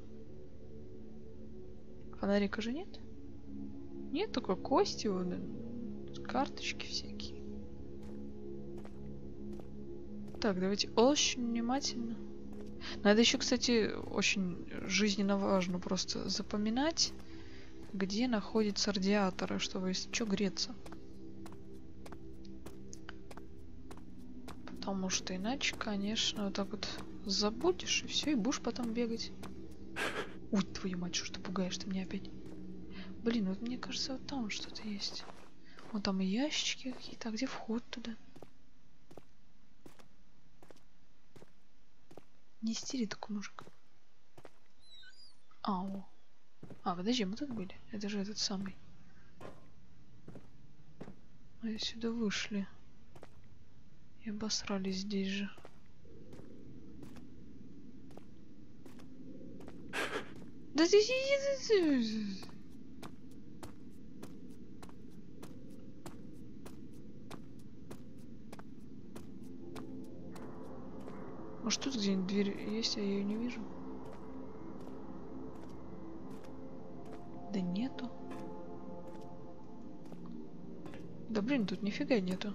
Фонарика же нет? Нет, только кости, вот, карточки всякие. Так, давайте очень внимательно. Надо еще, кстати, очень жизненно важно просто запоминать, где находятся радиаторы, чтобы, если что, греться. Потому что иначе, конечно, вот так вот забудешь, и все, и будешь потом бегать. Ой, твою мать, что ж ты пугаешь ты меня опять? Блин, вот мне кажется, вот там что-то есть. Вон там и ящички какие-то. А где вход туда? Не истери такой мужик. Ау. А, подожди, мы тут были. Это же этот самый. Мы сюда вышли. И обосрались здесь же. Да ты... Может, тут где-нибудь дверь есть, а я ее не вижу? Да нету. Да блин, тут нифига нету.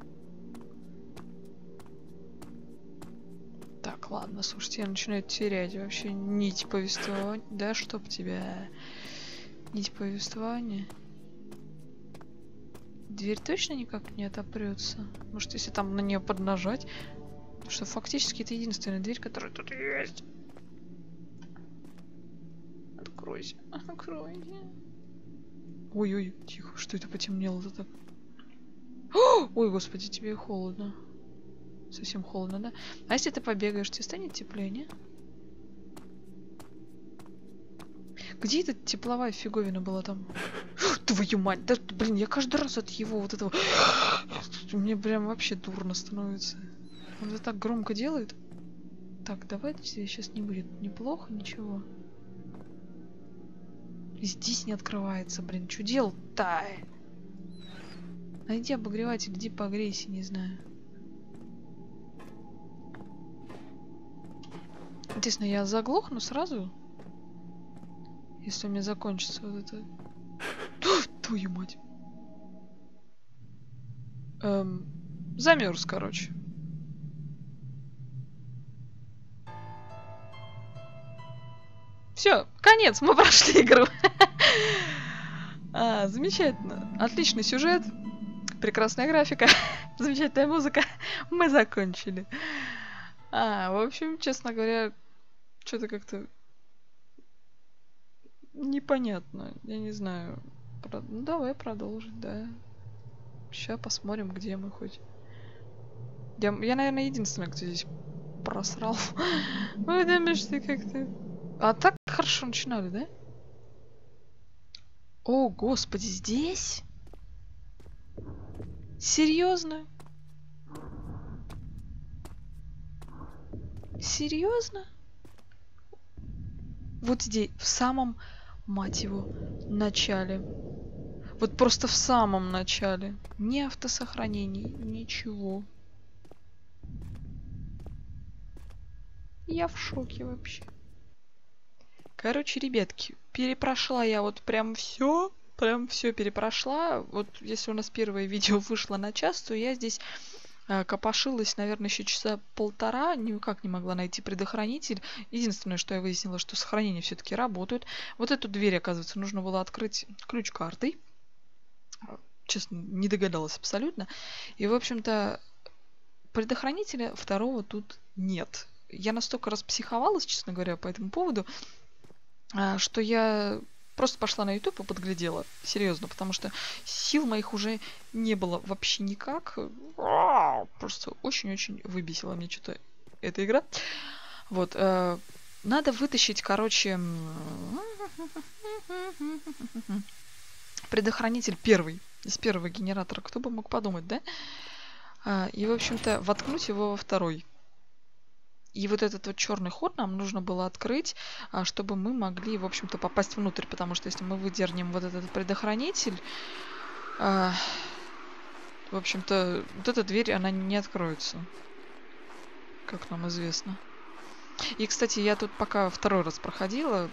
Так, ладно, слушайте, я начинаю терять вообще нить повествования. Да, чтоб тебя... Нить повествования. Дверь точно никак не отопрется? Может, если там на нее поднажать? Потому что фактически это единственная дверь, которая тут есть. Откройся, откройся. Ой-ой, тихо, что это потемнело-то так? О! Ой, господи, тебе холодно. Совсем холодно, да? А если ты побегаешь, тебе станет теплее, не? Где эта тепловая фиговина была там? Твою мать, да, блин, я каждый раз от его вот этого... Мне прям вообще дурно становится. Он это так громко делает. Так, давайте сейчас не будет неплохо, ничего. Здесь не открывается, блин, что делать-то? Найди обогреватель, иди погрейся, не знаю. Интересно, я заглохну сразу? Если у меня закончится вот это... Твою мать. Эм, замерз, короче. Все, конец, мы прошли игру. а, замечательно. Отличный сюжет. Прекрасная графика. Замечательная музыка. Мы закончили. А, в общем, честно говоря, что-то как-то непонятно. Я не знаю. Про... Ну, давай продолжить, да. Сейчас посмотрим, где мы хоть. Я, я наверное, единственный, кто здесь просрал. Потому что как-то... А так хорошо начинали, да? О, господи, здесь? Серьезно? Серьезно? Вот здесь, в самом, мать его, начале. Вот просто в самом начале. Ни автосохранений, ничего. Я в шоке вообще. Короче, ребятки, перепрошла я вот прям все. Прям все перепрошла. Вот если у нас первое видео вышло на час, то я здесь э, копошилась, наверное, еще часа полтора. Никак не могла найти предохранитель. Единственное, что я выяснила, что сохранения все-таки работают. Вот эту дверь, оказывается, нужно было открыть ключ-картой. Честно, не догадалась абсолютно. И, в общем-то, предохранителя второго тут нет. Я настолько распсиховалась, честно говоря, по этому поводу, что я просто пошла на YouTube и подглядела. Серьезно, потому что сил моих уже не было вообще никак. Просто очень-очень выбесила мне что-то эта игра. Вот. Надо вытащить, короче, предохранитель первый. Из первого генератора. Кто бы мог подумать, да? И, в общем-то, воткнуть его во второй. И вот этот вот черный ход нам нужно было открыть, чтобы мы могли, в общем-то, попасть внутрь. Потому что если мы выдернем вот этот предохранитель, в общем-то, вот эта дверь, она не откроется. Как нам известно. И, кстати, я тут пока второй раз проходила,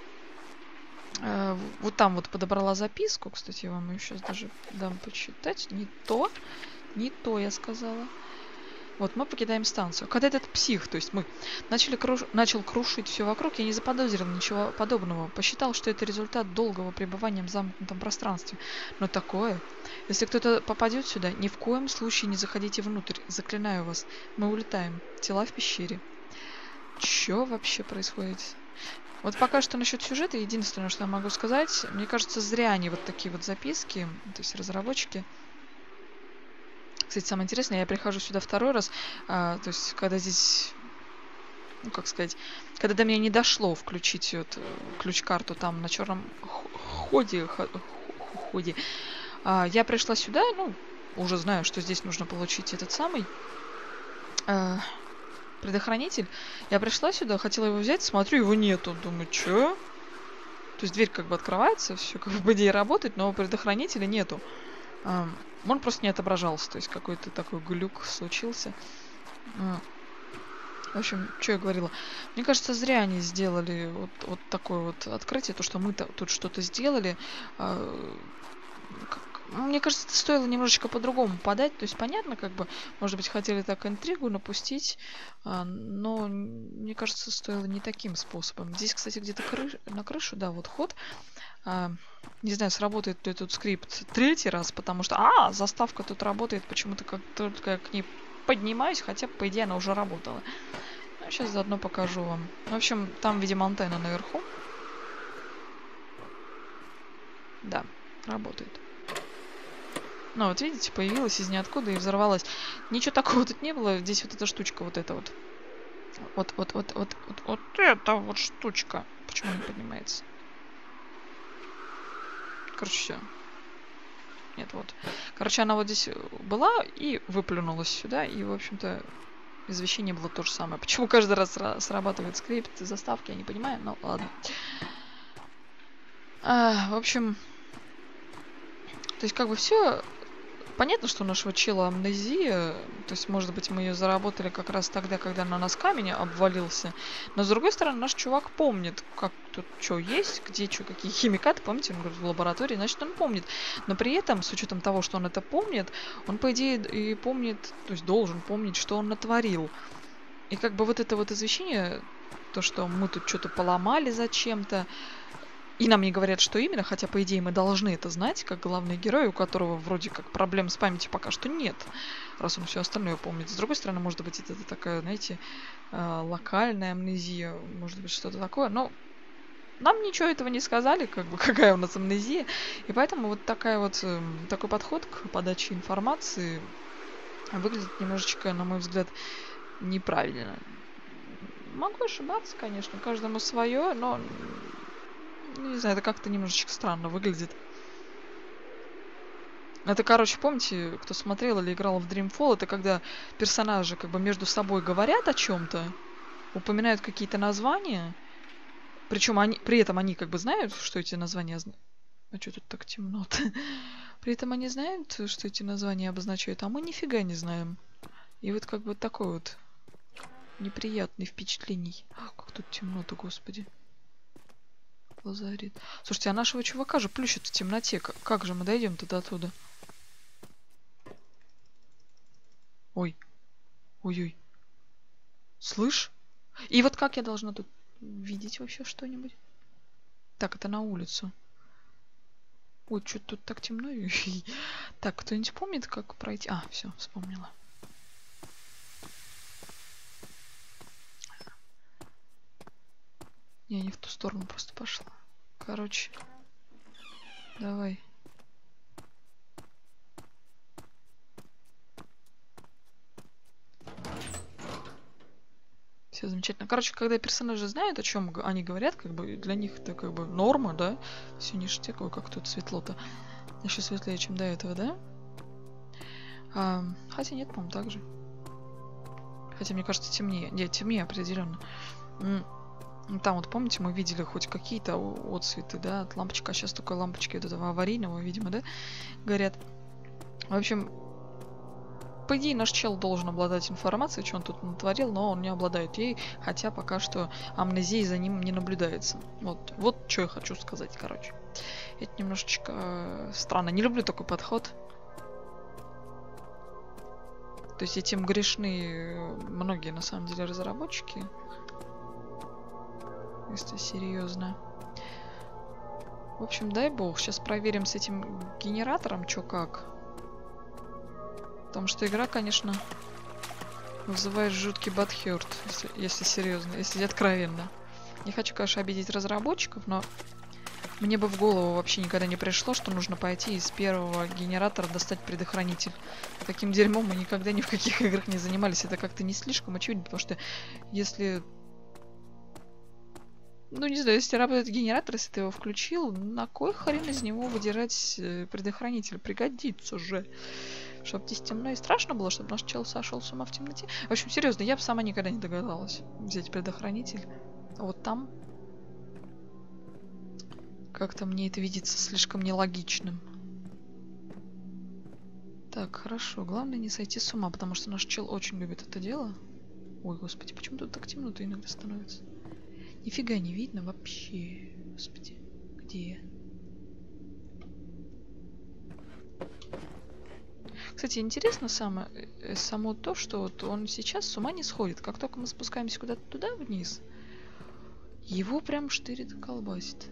вот там вот подобрала записку. Кстати, я вам ее сейчас даже дам почитать. Не то, не то я сказала. Вот, мы покидаем станцию. Когда этот псих, то есть мы, начали круш... начал крушить все вокруг, я не заподозрил ничего подобного. Посчитал, что это результат долгого пребывания в замкнутом пространстве. Но такое... Если кто-то попадет сюда, ни в коем случае не заходите внутрь. Заклинаю вас. Мы улетаем. Тела в пещере. Чё вообще происходит? Вот пока что насчет сюжета, единственное, что я могу сказать, мне кажется, зря они вот такие вот записки, то есть разработчики. Кстати, самое интересное, я прихожу сюда второй раз, а, то есть когда здесь, ну как сказать, когда до меня не дошло включить вот, ключ-карту там на черном ходе, ходе а, я пришла сюда, ну, уже знаю, что здесь нужно получить этот самый а, предохранитель. Я пришла сюда, хотела его взять, смотрю, его нету, думаю, чё? То есть дверь как бы открывается, все как бы по идее работает, но предохранителя нету. А, он просто не отображался, то есть какой-то такой глюк случился. В общем, что я говорила. Мне кажется, зря они сделали вот, вот такое вот открытие, то, что мы тут что-то сделали. А, как- мне кажется, это стоило немножечко по-другому подать. То есть, понятно, как бы, может быть, хотели так интригу напустить, а, но мне кажется, стоило не таким способом. Здесь, кстати, где-то кры- на крышу, да, вот ход. А, не знаю, сработает ли тут скрипт третий раз, потому что, а, заставка тут работает почему-то, как только я к ней поднимаюсь, хотя, по идее, она уже работала. Ну, сейчас заодно покажу вам. В общем, там, видимо, антенна наверху. Да, работает. Ну, вот видите, появилась из ниоткуда и взорвалась. Ничего такого тут не было. Здесь вот эта штучка, вот эта вот. Вот, вот, вот, вот, вот, вот эта вот штучка. Почему не поднимается? Короче, все. Нет, вот. Короче, она вот здесь была и выплюнулась сюда. И, в общем-то, извещение было то же самое. Почему каждый раз срабатывает скрипт заставки, я не понимаю, но ладно. А, в общем, то есть как бы все понятно, что у нашего чела амнезия, то есть, может быть, мы ее заработали как раз тогда, когда на нас камень обвалился, но, с другой стороны, наш чувак помнит, как тут что есть, где что, какие химикаты, помните, он говорит, в лаборатории, значит, он помнит. Но при этом, с учетом того, что он это помнит, он, по идее, и помнит, то есть должен помнить, что он натворил. И как бы вот это вот извещение, то, что мы тут что-то поломали зачем-то, и нам не говорят, что именно, хотя, по идее, мы должны это знать, как главный герой, у которого вроде как проблем с памятью пока что нет, раз он все остальное помнит. С другой стороны, может быть, это такая, знаете, локальная амнезия, может быть, что-то такое, но нам ничего этого не сказали, как бы, какая у нас амнезия, и поэтому вот такая вот, такой подход к подаче информации выглядит немножечко, на мой взгляд, неправильно. Могу ошибаться, конечно, каждому свое, но... Ну, не знаю, это как-то немножечко странно выглядит. Это, короче, помните, кто смотрел или играл в Dreamfall, это когда персонажи как бы между собой говорят о чем-то, упоминают какие-то названия, причем они, при этом они как бы знают, что эти названия... А что тут так темно-то? При этом они знают, что эти названия обозначают, а мы нифига не знаем. И вот как бы такой вот неприятный впечатлений. Как тут темно-то, господи. Лазарит. Слушайте, а нашего чувака же плющит в темноте. Как, как же мы дойдем-то до туда? Ой. Ой-ой. Слышь? И вот как я должна тут видеть вообще что-нибудь? Так, это на улицу. Ой, что-то тут так темно. Так, кто-нибудь помнит, как пройти? А, все, вспомнила. Я не в ту сторону просто пошла. Короче. Давай. Все замечательно. Короче, когда персонажи знают, о чем они говорят, как бы для них это как бы норма, да? Все ништяк, ой, как тут светло-то. Еще светлее, чем до этого, да? А, хотя нет, по-моему, так же. Хотя, мне кажется, темнее. Нет, темнее определенно. Там вот, помните, мы видели хоть какие-то отцветы, да, от лампочка. А сейчас только лампочки вот этого аварийного, видимо, да, горят. В общем, по идее, наш чел должен обладать информацией, что он тут натворил, но он не обладает ей, хотя пока что амнезии за ним не наблюдается. Вот, вот что я хочу сказать, короче. Это немножечко э, странно. Не люблю такой подход. То есть этим грешны многие, на самом деле, разработчики. Если серьезно. В общем, дай бог. Сейчас проверим с этим генератором, что как. Потому что игра, конечно, вызывает жуткий бадхёрт, если, если серьезно, если откровенно. Не хочу, конечно, обидеть разработчиков, но мне бы в голову вообще никогда не пришло, что нужно пойти из первого генератора достать предохранитель. Таким дерьмом мы никогда ни в каких играх не занимались. Это как-то не слишком очевидно, потому что если... Ну, не знаю, если работает генератор, если ты его включил, на кой хрен из него выдирать предохранитель? Пригодится же. Чтобы здесь темно и страшно было, чтобы наш чел сошел с ума в темноте. В общем, серьезно, я бы сама никогда не догадалась взять предохранитель. А вот там... Как-то мне это видится слишком нелогичным. Так, хорошо. Главное не сойти с ума, потому что наш чел очень любит это дело. Ой, господи, почему тут так темно-то иногда становится? Нифига не видно вообще. Господи, где я? Кстати, интересно само, само то, что вот он сейчас с ума не сходит. Как только мы спускаемся куда-то туда вниз, его прям штырит и колбасит.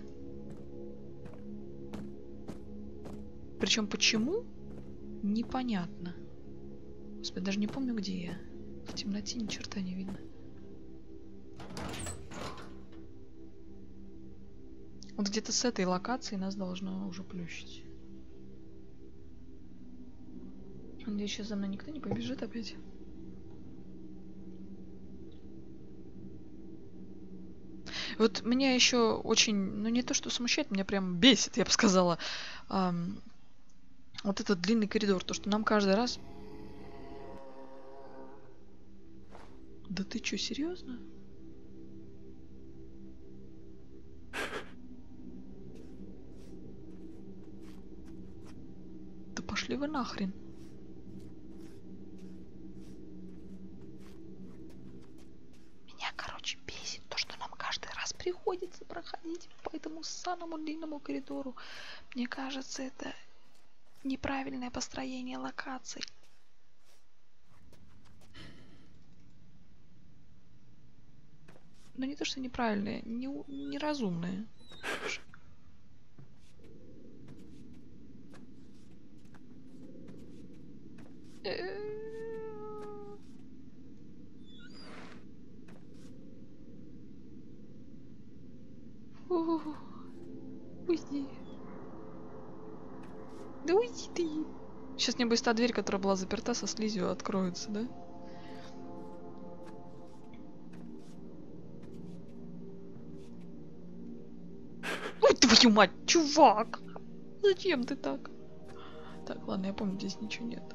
Причем почему? Непонятно. Господи, даже не помню, где я. В темноте ни черта не видно. Вот где-то с этой локации нас должно уже плющить. Надеюсь, сейчас за мной никто не побежит опять. Вот меня еще очень, ну не то что смущает, меня прям бесит, я бы сказала, эм, вот этот длинный коридор, то что нам каждый раз... Да ты чё, серьезно? Да пошли вы нахрен. Меня, короче, бесит то, что нам каждый раз приходится проходить по этому самому длинному коридору. Мне кажется, это неправильное построение локаций. Ну не то, что неправильное, не, неразумное. Уйди. Да уйди ты. Сейчас, небось, та дверь, которая была заперта со слизью, откроется, да? Ой, твою мать, чувак! Зачем ты так? Так, ладно, я помню, здесь ничего нет.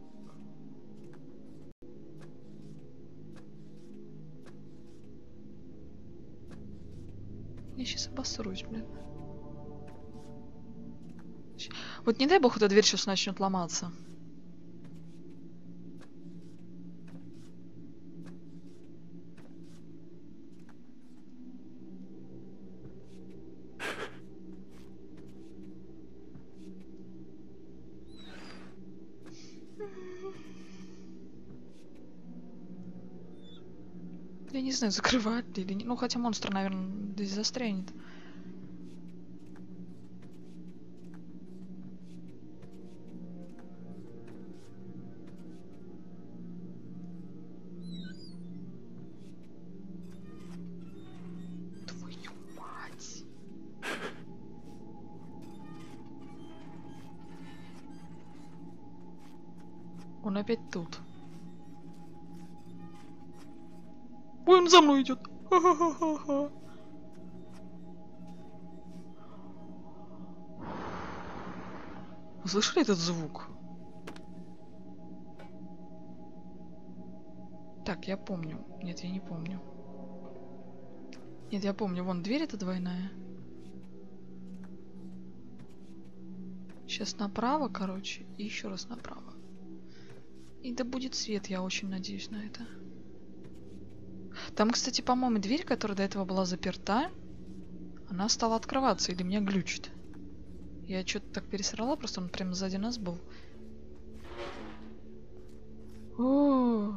Я сейчас обосрусь, блин. Вот не дай бог, эта дверь сейчас начнет ломаться. Я не знаю, закрывать ли или нет. Ну, хотя монстр, наверное, здесь застрянет. Твою мать. Он опять тут. Ой, он за мной идет. Ха-ха-ха-ха. Вы слышали этот звук? Так, я помню. Нет, я не помню. Нет, я помню. Вон дверь эта двойная. Сейчас направо, короче, и еще раз направо. И да будет свет, я очень надеюсь на это. Там, кстати, по-моему, дверь, которая до этого была заперта, она стала открываться, или меня глючит. Я что-то так пересрала, просто он прямо сзади нас был. О-о-о.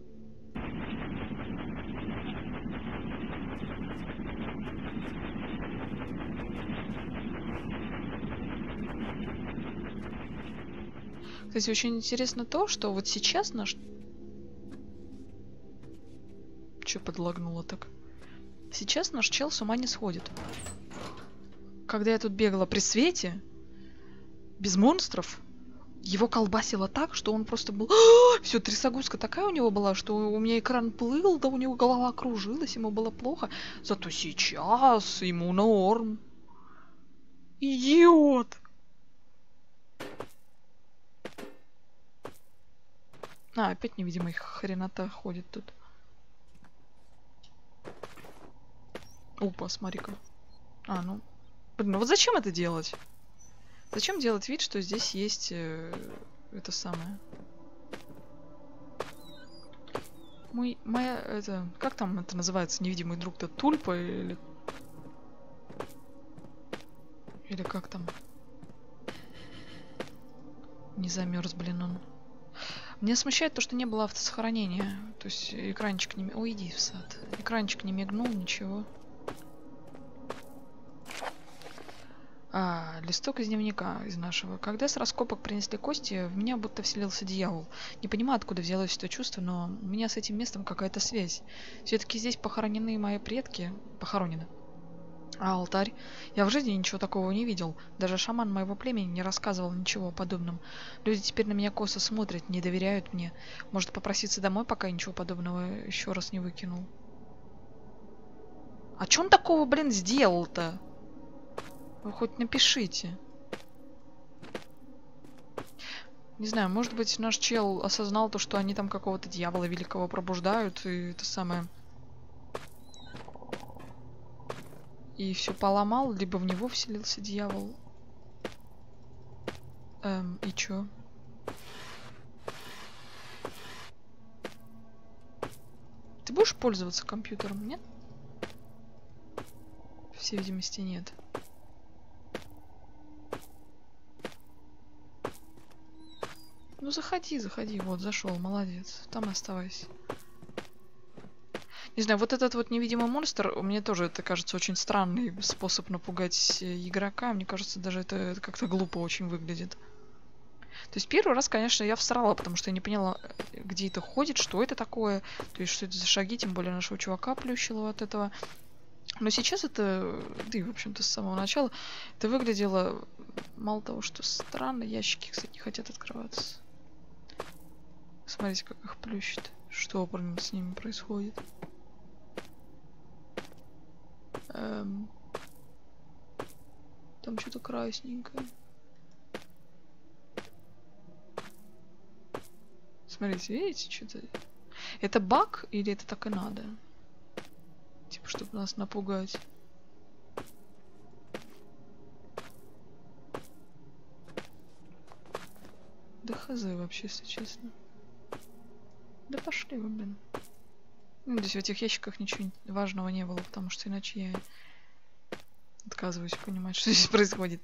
Кстати, очень интересно то, что вот сейчас наш... Че подлагнуло так? Сейчас наш чел с ума не сходит. Когда я тут бегала при свете, без монстров, его колбасило так, что он просто был... Все, трясогузка такая у него была, что у меня экран плыл, да у него голова кружилась, ему было плохо. Зато сейчас ему норм. Идиот! А, опять невидимый хренота ходит тут. Опа, смотри-ка. А, ну... Блин, ну вот зачем это делать? Зачем делать вид, что здесь есть э, это самое? Мой, моя, это, как там это называется, невидимый друг-то, тульпа или... Или как там? Не замерз, блин, он. Меня смущает то, что не было автосохранения. То есть экранчик не... Ой, иди в сад. Экранчик не мигнул, ничего. А, листок из дневника из нашего. Когда с раскопок принесли кости, в меня будто вселился дьявол. Не понимаю, откуда взялось это чувство, но у меня с этим местом какая-то связь. Все-таки здесь похоронены мои предки. Похоронены. А алтарь? Я в жизни ничего такого не видел. Даже шаман моего племени не рассказывал ничего о подобном. Люди теперь на меня косо смотрят, не доверяют мне. Может попроситься домой, пока я ничего подобного еще раз не выкинул. А что он такого, блин, сделал-то? Вы хоть напишите. Не знаю, может быть, наш чел осознал то, что они там какого-то дьявола великого пробуждают, и это самое... И все поломал, либо в него вселился дьявол. Эм, и чё? Ты будешь пользоваться компьютером, нет? По всей видимости, нет. Ну заходи, заходи. Вот, зашел, молодец. Там оставайся. Не знаю, вот этот вот невидимый монстр, мне тоже это кажется очень странный способ напугать игрока. Мне кажется, даже это, это как-то глупо очень выглядит. То есть первый раз, конечно, я всрала, потому что я не поняла, где это ходит, что это такое. То есть что это за шаги, тем более нашего чувака плющило от этого. Но сейчас это, да и в общем-то с самого начала, это выглядело, мало того, что странно, ящики, кстати, не хотят открываться. Смотрите, как их плющит. Что, блин, с ними происходит? Эм... Там что-то красненькое. Смотрите, видите, что-то... Это баг или это так и надо? Типа, чтобы нас напугать. Да хз вообще, если честно. Да пошли вы, блин. Ну, здесь в этих ящиках ничего важного не было, потому что иначе я отказываюсь понимать, что здесь происходит.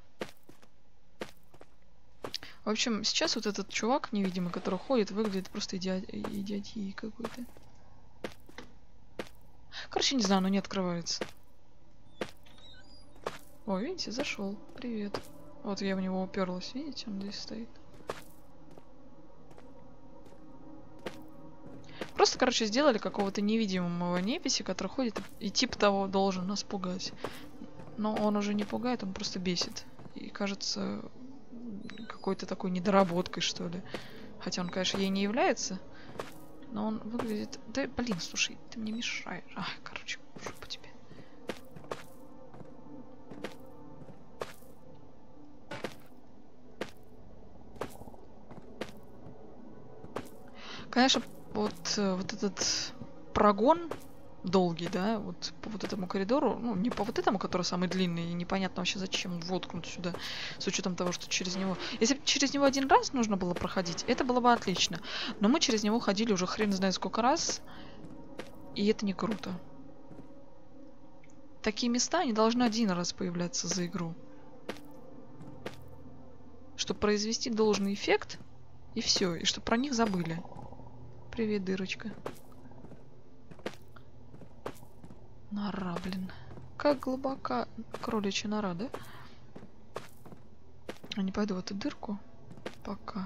В общем, сейчас вот этот чувак невидимый, который ходит, выглядит просто идиот... идиотией какой-то. Короче, не знаю, но не открывается. О, видите, зашел. Привет. Вот я в него уперлась, видите, он здесь стоит. Просто, короче, сделали какого-то невидимого неписи, который ходит и типа того должен нас пугать. Но он уже не пугает, он просто бесит. И кажется какой-то такой недоработкой, что ли. Хотя он, конечно, ей не является. Но он выглядит... Да, блин, слушай, ты мне мешаешь. А, короче, жопа тебе. Конечно, вот, вот этот прогон долгий, да, вот по вот этому коридору, ну, не по вот этому, который самый длинный, и непонятно вообще зачем воткнут сюда, с учетом того, что через него... Если бы через него один раз нужно было проходить, это было бы отлично. Но мы через него ходили уже хрен знает сколько раз, и это не круто. Такие места, они должны один раз появляться за игру. Чтобы произвести должный эффект, и все, и чтобы про них забыли. Привет, дырочка. Нора, блин. Как глубока кроличья нора, да? Я не пойду в эту дырку. Пока.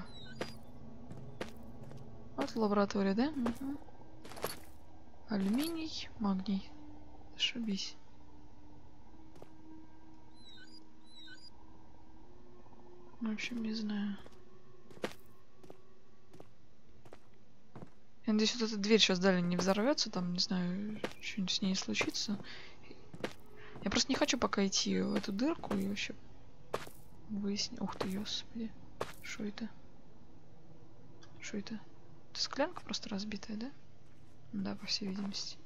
Вот лаборатория, да? Угу. Алюминий, магний. Зашибись. В общем, не знаю. Я надеюсь, вот эта дверь сейчас далее не взорвется, там, не знаю, что-нибудь с ней случится. Я просто не хочу пока идти в эту дырку и вообще выяснить. Ух ты, господи. Что это? Что это? Это склянка просто разбитая, да? Да, по всей видимости.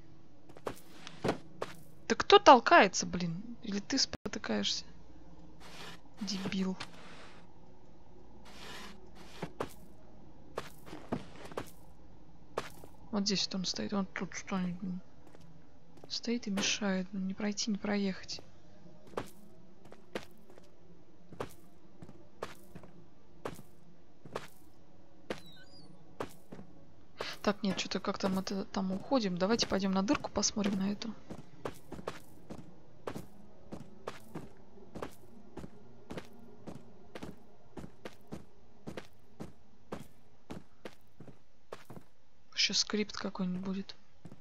Да кто толкается, блин? Или ты спотыкаешься? Дебил. Вот здесь вот он стоит. Он тут стоит. Стоит и мешает. Не пройти, не проехать. Так, нет, что-то как-то мы там уходим. Давайте пойдем на дырку, посмотрим на эту. Сейчас скрипт какой-нибудь будет.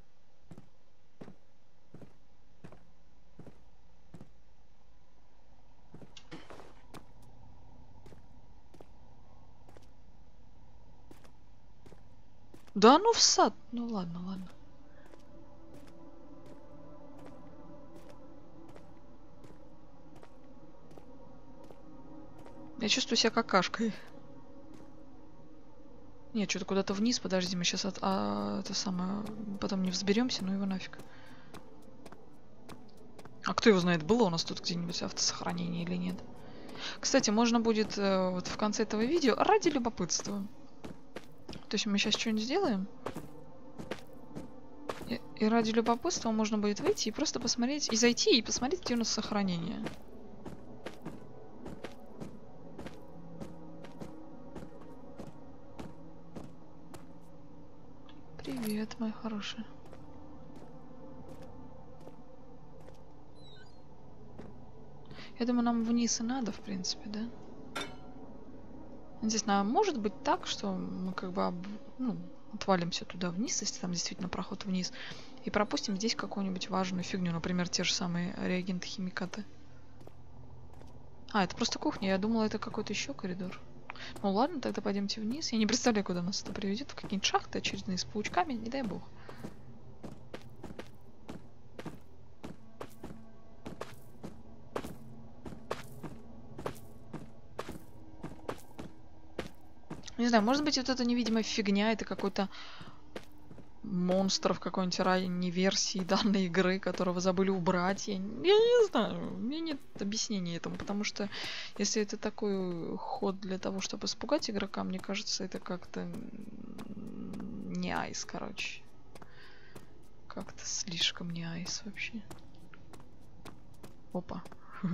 Да ну в сад. Ну ладно, ладно. Я чувствую себя какашкой. Нет, что-то куда-то вниз. Подожди, мы сейчас от, а, это самое, потом не взберемся, ну его нафиг. А кто его знает, было у нас тут где-нибудь автосохранение или нет? Кстати, можно будет э, вот в конце этого видео ради любопытства. То есть мы сейчас что-нибудь сделаем. И, и ради любопытства можно будет выйти и просто посмотреть, и зайти и посмотреть, где у нас сохранение. Привет, моя хорошая. Я думаю, нам вниз и надо, в принципе, да? Здесь нам может быть так, что мы как бы об, ну, отвалимся туда вниз, если там действительно проход вниз, и пропустим здесь какую-нибудь важную фигню, например, те же самые реагенты-химикаты. А, это просто кухня, я думала, это какой-то еще коридор. Ну ладно, тогда пойдемте вниз. Я не представляю, куда нас это приведет. В какие-нибудь шахты очередные с паучками, не дай бог. Не знаю, может быть, вот эта невидимая фигня, это какой-то монстр в какой-нибудь ранней версии данной игры, которого забыли убрать. Я, я не знаю, у меня нет объяснения этому, потому что если это такой ход для того, чтобы испугать игрока, мне кажется, это как-то не айс, короче. Как-то слишком не айс вообще. Опа.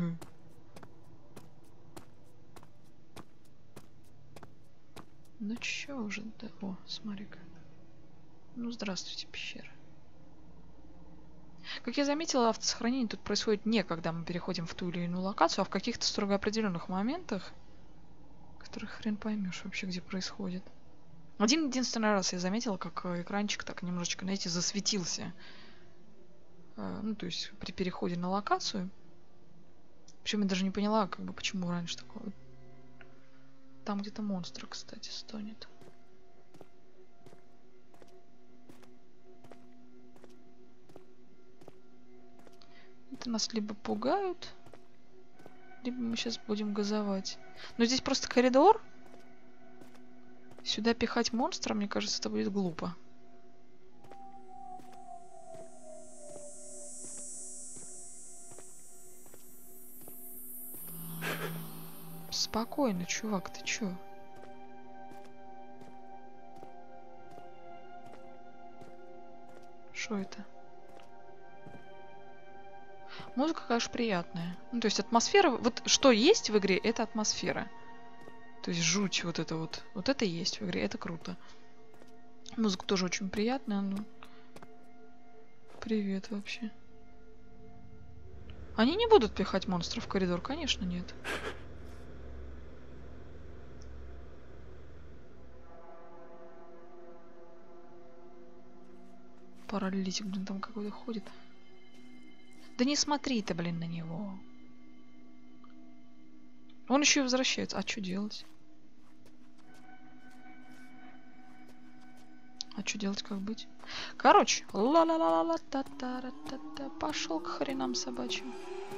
Ну чё уже, да? О, смотри-ка. Ну, здравствуйте, пещера. Как я заметила, автосохранение тут происходит не когда мы переходим в ту или иную локацию, а в каких-то строго определенных моментах, которых хрен поймешь вообще, где происходит. Один единственный раз я заметила, как экранчик так немножечко, знаете, засветился. Ну, то есть при переходе на локацию. Причем я даже не поняла, как бы, почему раньше такое. Там где-то монстр, кстати, стонет. Это нас либо пугают, либо мы сейчас будем газовать. Но здесь просто коридор. Сюда пихать монстра, мне кажется, это будет глупо. Спокойно, чувак, ты чё? Что это? Музыка, конечно, приятная. Ну, то есть атмосфера... Вот что есть в игре, это атмосфера. То есть жуть вот это вот. Вот это есть в игре, это круто. Музыка тоже очень приятная. Ну... Привет вообще. Они не будут пихать монстров в коридор? Конечно, нет. Паралитик, блин, там какой-то ходит. Да не смотри ты, блин, на него. Он еще и возвращается. А что делать? А что делать, как быть? Короче, ла-ла-ла-ла-та-та-та-та. Пошел к хренам собачьим.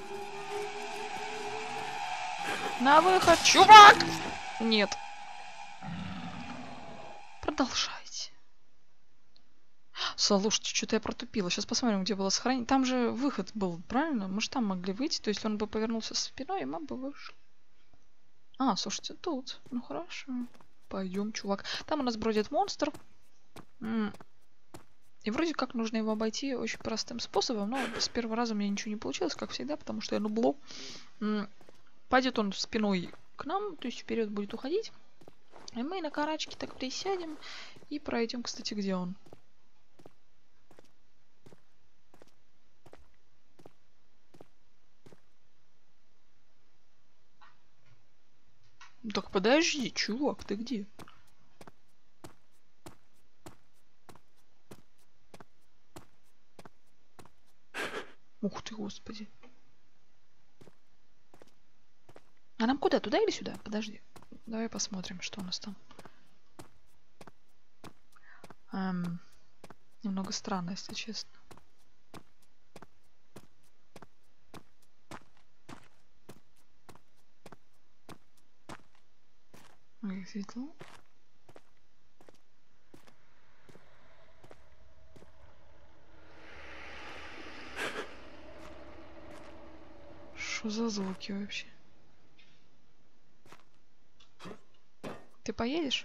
На выход, чувак! Нет. Продолжайте. Слушайте, что-то я протупила. Сейчас посмотрим, где было сохранение. Там же выход был, правильно? Мы же там могли выйти. То есть он бы повернулся спиной, и мы бы вышли. А, слушайте, тут. Ну хорошо. Пойдем, чувак. Там у нас бродит монстр. М И вроде как нужно его обойти очень простым способом, но с первого раза у меня ничего не получилось, как всегда, потому что я нубло. Пойдет он спиной к нам, то есть вперед будет уходить. И мы на карачке так присядем и пройдем, кстати, где он. Так подожди, чувак, ты где? Ух ты, господи. А нам куда? Туда или сюда? Подожди. Давай посмотрим, что у нас там. Эм, немного странно, если честно. Ой, светло. Что за звуки вообще? Ты поедешь?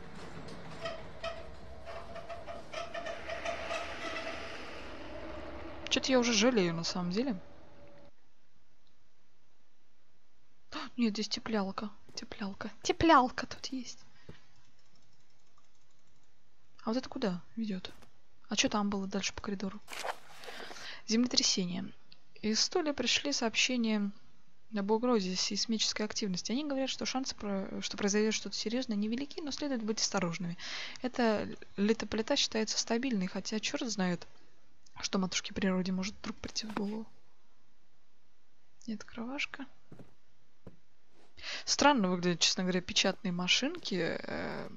Что-то я уже жалею, на самом деле. Нет, здесь теплялка. Теплялка. Теплялка тут есть. А вот это куда ведет? А что там было дальше по коридору? Землетрясение. Из Столя пришли сообщения об угрозе сейсмической активности. Они говорят, что шансы, про... что произойдет что-то серьезное, невелики, но следует быть осторожными. Эта литоплита считается стабильной, хотя черт знает, что матушке природе может вдруг прийти в голову. Нет, кровашка. Странно выглядят, честно говоря, печатные машинки э,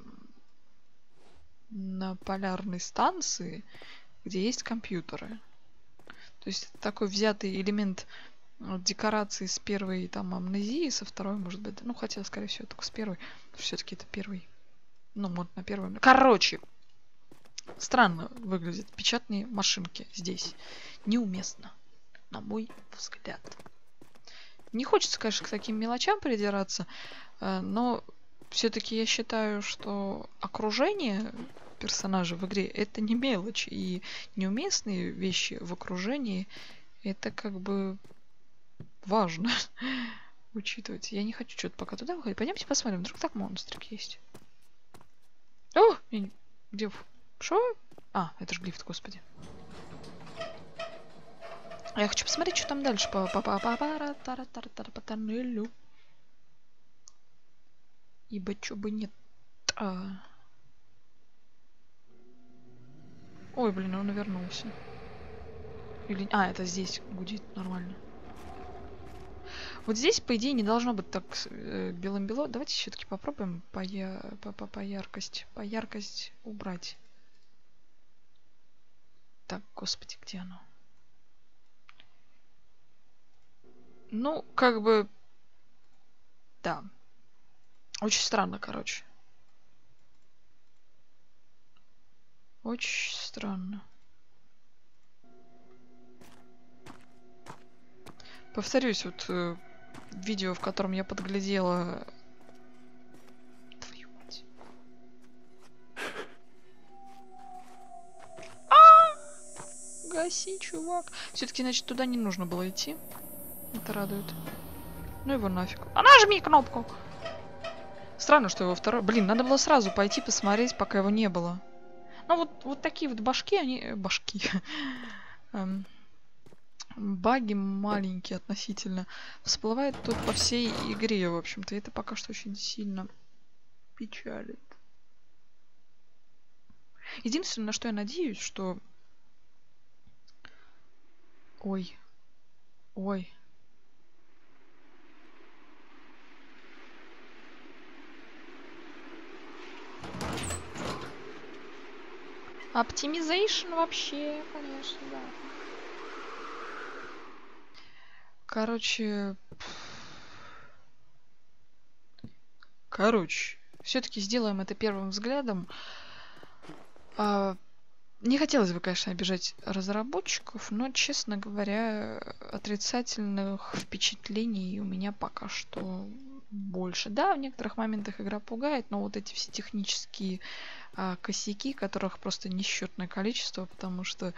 на полярной станции, где есть компьютеры. То есть такой взятый элемент вот, декорации с первой там амнезии, со второй, может быть, ну хотя, скорее всего, только с первой. Все-таки это первый. Ну, вот на первой. Короче, странно выглядят печатные машинки здесь. Неуместно, на мой взгляд. Не хочется, конечно, к таким мелочам придираться, но все-таки я считаю, что окружение персонажа в игре это не мелочь, и неуместные вещи в окружении это как бы важно учитывать. Я не хочу что-то пока туда выходить. Пойдемте посмотрим, вдруг так монстрик есть. О! Не... Где? Шо? А, это же лифт, господи. Я хочу посмотреть, что там дальше по по по по по тоннелю. Ибо чё бы нет. А... Ой, блин, он вернулся. Или... А, это здесь гудит нормально. Вот здесь, по идее, не должно быть так э, белым-бело. Давайте все-таки попробуем по, я... по, по, по яркость. По яркость убрать. Так, господи, где оно? Ну, как бы... Да. Очень странно, короче. Очень странно. Повторюсь, вот э, видео, в котором я подглядела... Твою мать. А! Гаси, чувак. Все-таки, значит, туда не нужно было идти. Это радует. Ну его нафиг. А нажми кнопку! Странно, что его второй... Блин, надо было сразу пойти посмотреть, пока его не было. Ну вот, вот такие вот башки, они... Башки. эм, баги маленькие относительно. Всплывают тут по всей игре, в общем-то. Это пока что очень сильно печалит. Единственное, на что я надеюсь, что... Ой. Ой. Оптимизейшн вообще, конечно, да. Короче... Короче. Все-таки сделаем это первым взглядом. А, не хотелось бы, конечно, обижать разработчиков, но, честно говоря, отрицательных впечатлений у меня пока что больше. Да, в некоторых моментах игра пугает, но вот эти все технические а, косяки, которых просто несчетное количество, потому что,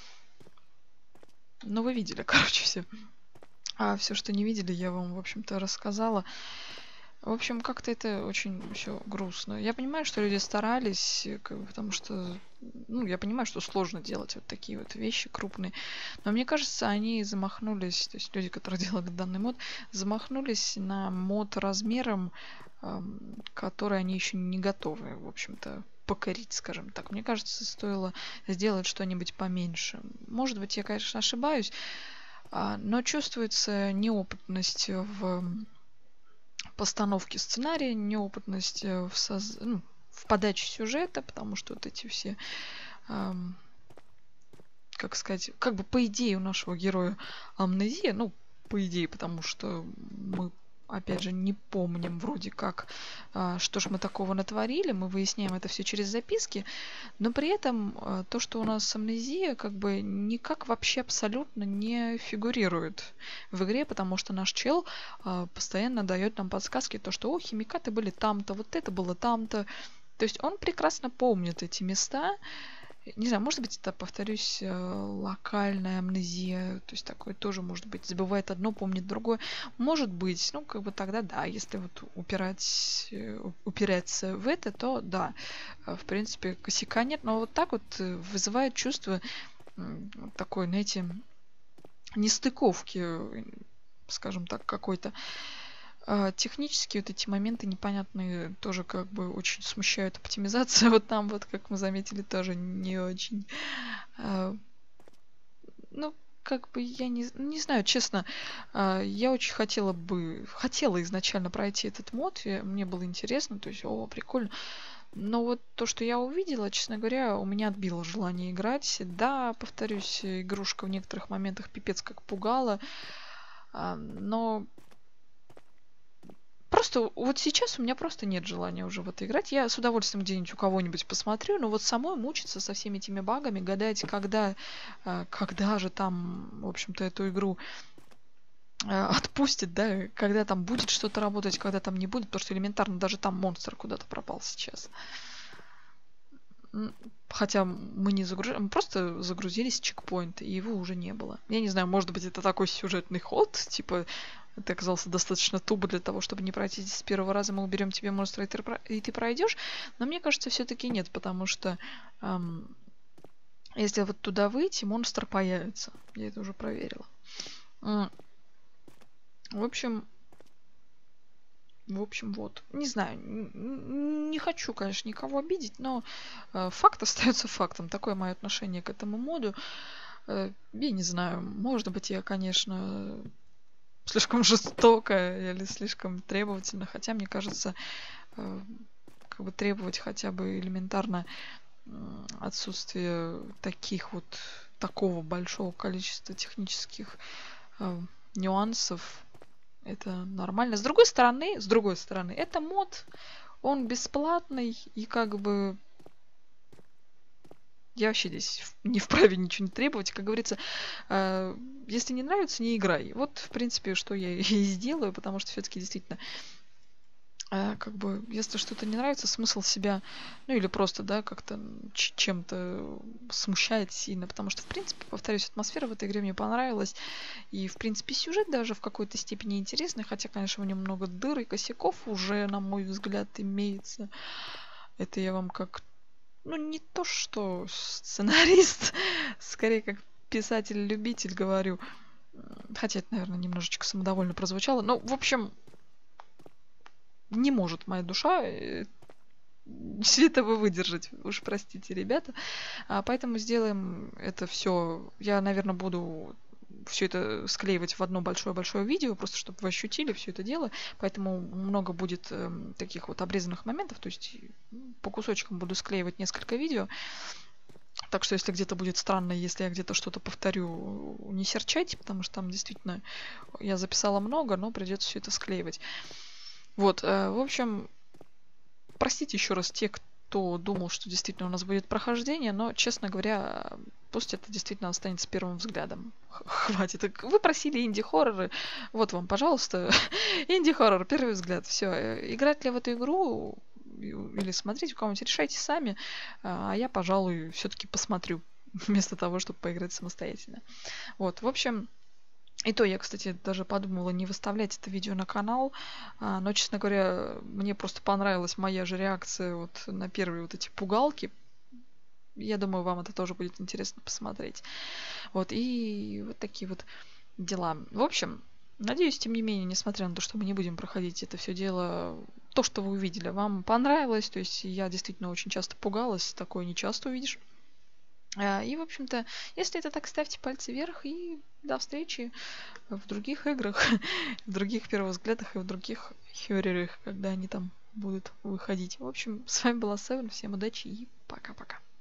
ну, вы видели, короче, все. А все, что не видели, я вам, в общем-то, рассказала. В общем, как-то это очень все грустно. Я понимаю, что люди старались, э, как бы, потому что, ну, я понимаю, что сложно делать вот такие вот вещи крупные. Но мне кажется, они замахнулись, то есть люди, которые делали данный мод, замахнулись на мод размером, ам, который они еще не готовы, в общем-то, покорить, скажем так. Мне кажется, стоило сделать что-нибудь поменьше. Может быть, я, конечно, ошибаюсь, а, но чувствуется неопытность в постановке сценария, неопытность э, в, соз- ну, в подаче сюжета, потому что вот эти все, ам, как сказать, как бы по идее у нашего героя амнезия, ну, по идее, потому что мы, опять же, не помним вроде как, а, что ж мы такого натворили, мы выясняем это все через записки, но при этом а, то, что у нас амнезия, как бы никак вообще абсолютно не фигурирует в игре, потому что наш чел а, постоянно дает нам подсказки, то, что, о, химикаты были там-то, вот это было там-то. То есть он прекрасно помнит эти места. Не знаю, может быть, это, повторюсь, э, локальная амнезия, то есть такое тоже может быть. Забывает одно, помнит другое. Может быть, ну, как бы тогда да, если вот упирать, э, упираться в это, то да, э, в принципе, косяка нет, но вот так вот э, вызывает чувство м, такой, знаете, нестыковки, э, скажем так, какой-то. А, технические вот эти моменты непонятные тоже как бы очень смущают. Оптимизация вот там вот, как мы заметили, тоже не очень. А, ну, как бы я не, не знаю, честно, а, я очень хотела бы, хотела изначально пройти этот мод, и мне было интересно, то есть, о, прикольно. Но вот то, что я увидела, честно говоря, у меня отбило желание играть. Да, повторюсь, игрушка в некоторых моментах пипец как пугала, а, но просто вот сейчас у меня просто нет желания уже в это играть. Я с удовольствием где-нибудь у кого-нибудь посмотрю, но вот самой мучиться со всеми этими багами, гадать, когда, э, когда же там, в общем-то, эту игру э, отпустит, да, когда там будет что-то работать, когда там не будет, потому что элементарно даже там монстр куда-то пропал сейчас. М, Хотя мы не загружали, мы просто загрузились в чекпоинт, и его уже не было. Я не знаю, может быть, это такой сюжетный ход, типа, это оказался достаточно тупо для того, чтобы не пройти здесь с первого раза, мы уберем тебе монстра, и ты, про- и ты пройдешь. Но мне кажется, все-таки нет, потому что ам, если вот туда выйти, монстр появится. Я это уже проверила. М, В общем, в общем, вот. Не знаю, н- н- не хочу, конечно, никого обидеть, но э, факт остается фактом. Такое мое отношение к этому моду. Э, я не знаю, может быть, я, конечно, слишком жестокая или слишком требовательна, хотя, мне кажется, э, как бы требовать хотя бы элементарно м, отсутствие таких вот, такого большого количества технических э, нюансов, это нормально. С другой стороны, с другой стороны, это мод, он бесплатный, и как бы я вообще здесь в- не вправе ничего не требовать. Как говорится, э, если не нравится, не играй. Вот, в принципе, что я и сделаю, потому что все-таки действительно, э, как бы, если что-то не нравится, смысл себя, ну или просто, да, как-то ч- чем-то смущает сильно, потому что, в принципе, повторюсь, атмосфера в этой игре мне понравилась, и, в принципе, сюжет даже в какой-то степени интересный, хотя, конечно, в нем много дыр и косяков уже, на мой взгляд, имеется. Это я вам как, ну, не то что сценарист, скорее как писатель-любитель говорю. М, Хотя это, наверное, немножечко самодовольно прозвучало. Ну, в общем, не может моя душа э, все этого выдержать. Уж простите, ребята. А, поэтому сделаем это все. Я, наверное, буду все это склеивать в одно большое-большое видео, просто чтобы вы ощутили все это дело. Поэтому много будет эм, таких вот обрезанных моментов. То есть м, по кусочкам буду склеивать несколько видео. Так что если где-то будет странно, если я где-то что-то повторю, не серчайте, потому что там действительно я записала много, но придется все это склеивать. Вот, э, в общем, простите еще раз те, кто думал, что действительно у нас будет прохождение, но, честно говоря, пусть это действительно останется первым взглядом. Х- Хватит. Так вы просили инди-хорроры. Вот вам, пожалуйста, инди-хоррор, первый взгляд. Все. Играть ли в эту игру и- или смотреть у кого-нибудь, решайте сами. А я, пожалуй, все-таки посмотрю вместо того, чтобы поиграть самостоятельно. Вот, в общем, и то я, кстати, даже подумала не выставлять это видео на канал, а, но, честно говоря, мне просто понравилась моя же реакция вот на первые вот эти пугалки. Я думаю, вам это тоже будет интересно посмотреть. Вот, и вот такие вот дела. В общем, надеюсь, тем не менее, несмотря на то, что мы не будем проходить это все дело, то, что вы увидели, вам понравилось. То есть я действительно очень часто пугалась, такое не часто увидишь. А, И, в общем-то, если это так, ставьте пальцы вверх и до встречи в других играх, в других первых и в других хоррорах, когда они там будут выходить. В общем, с вами была Севен, всем удачи и пока-пока.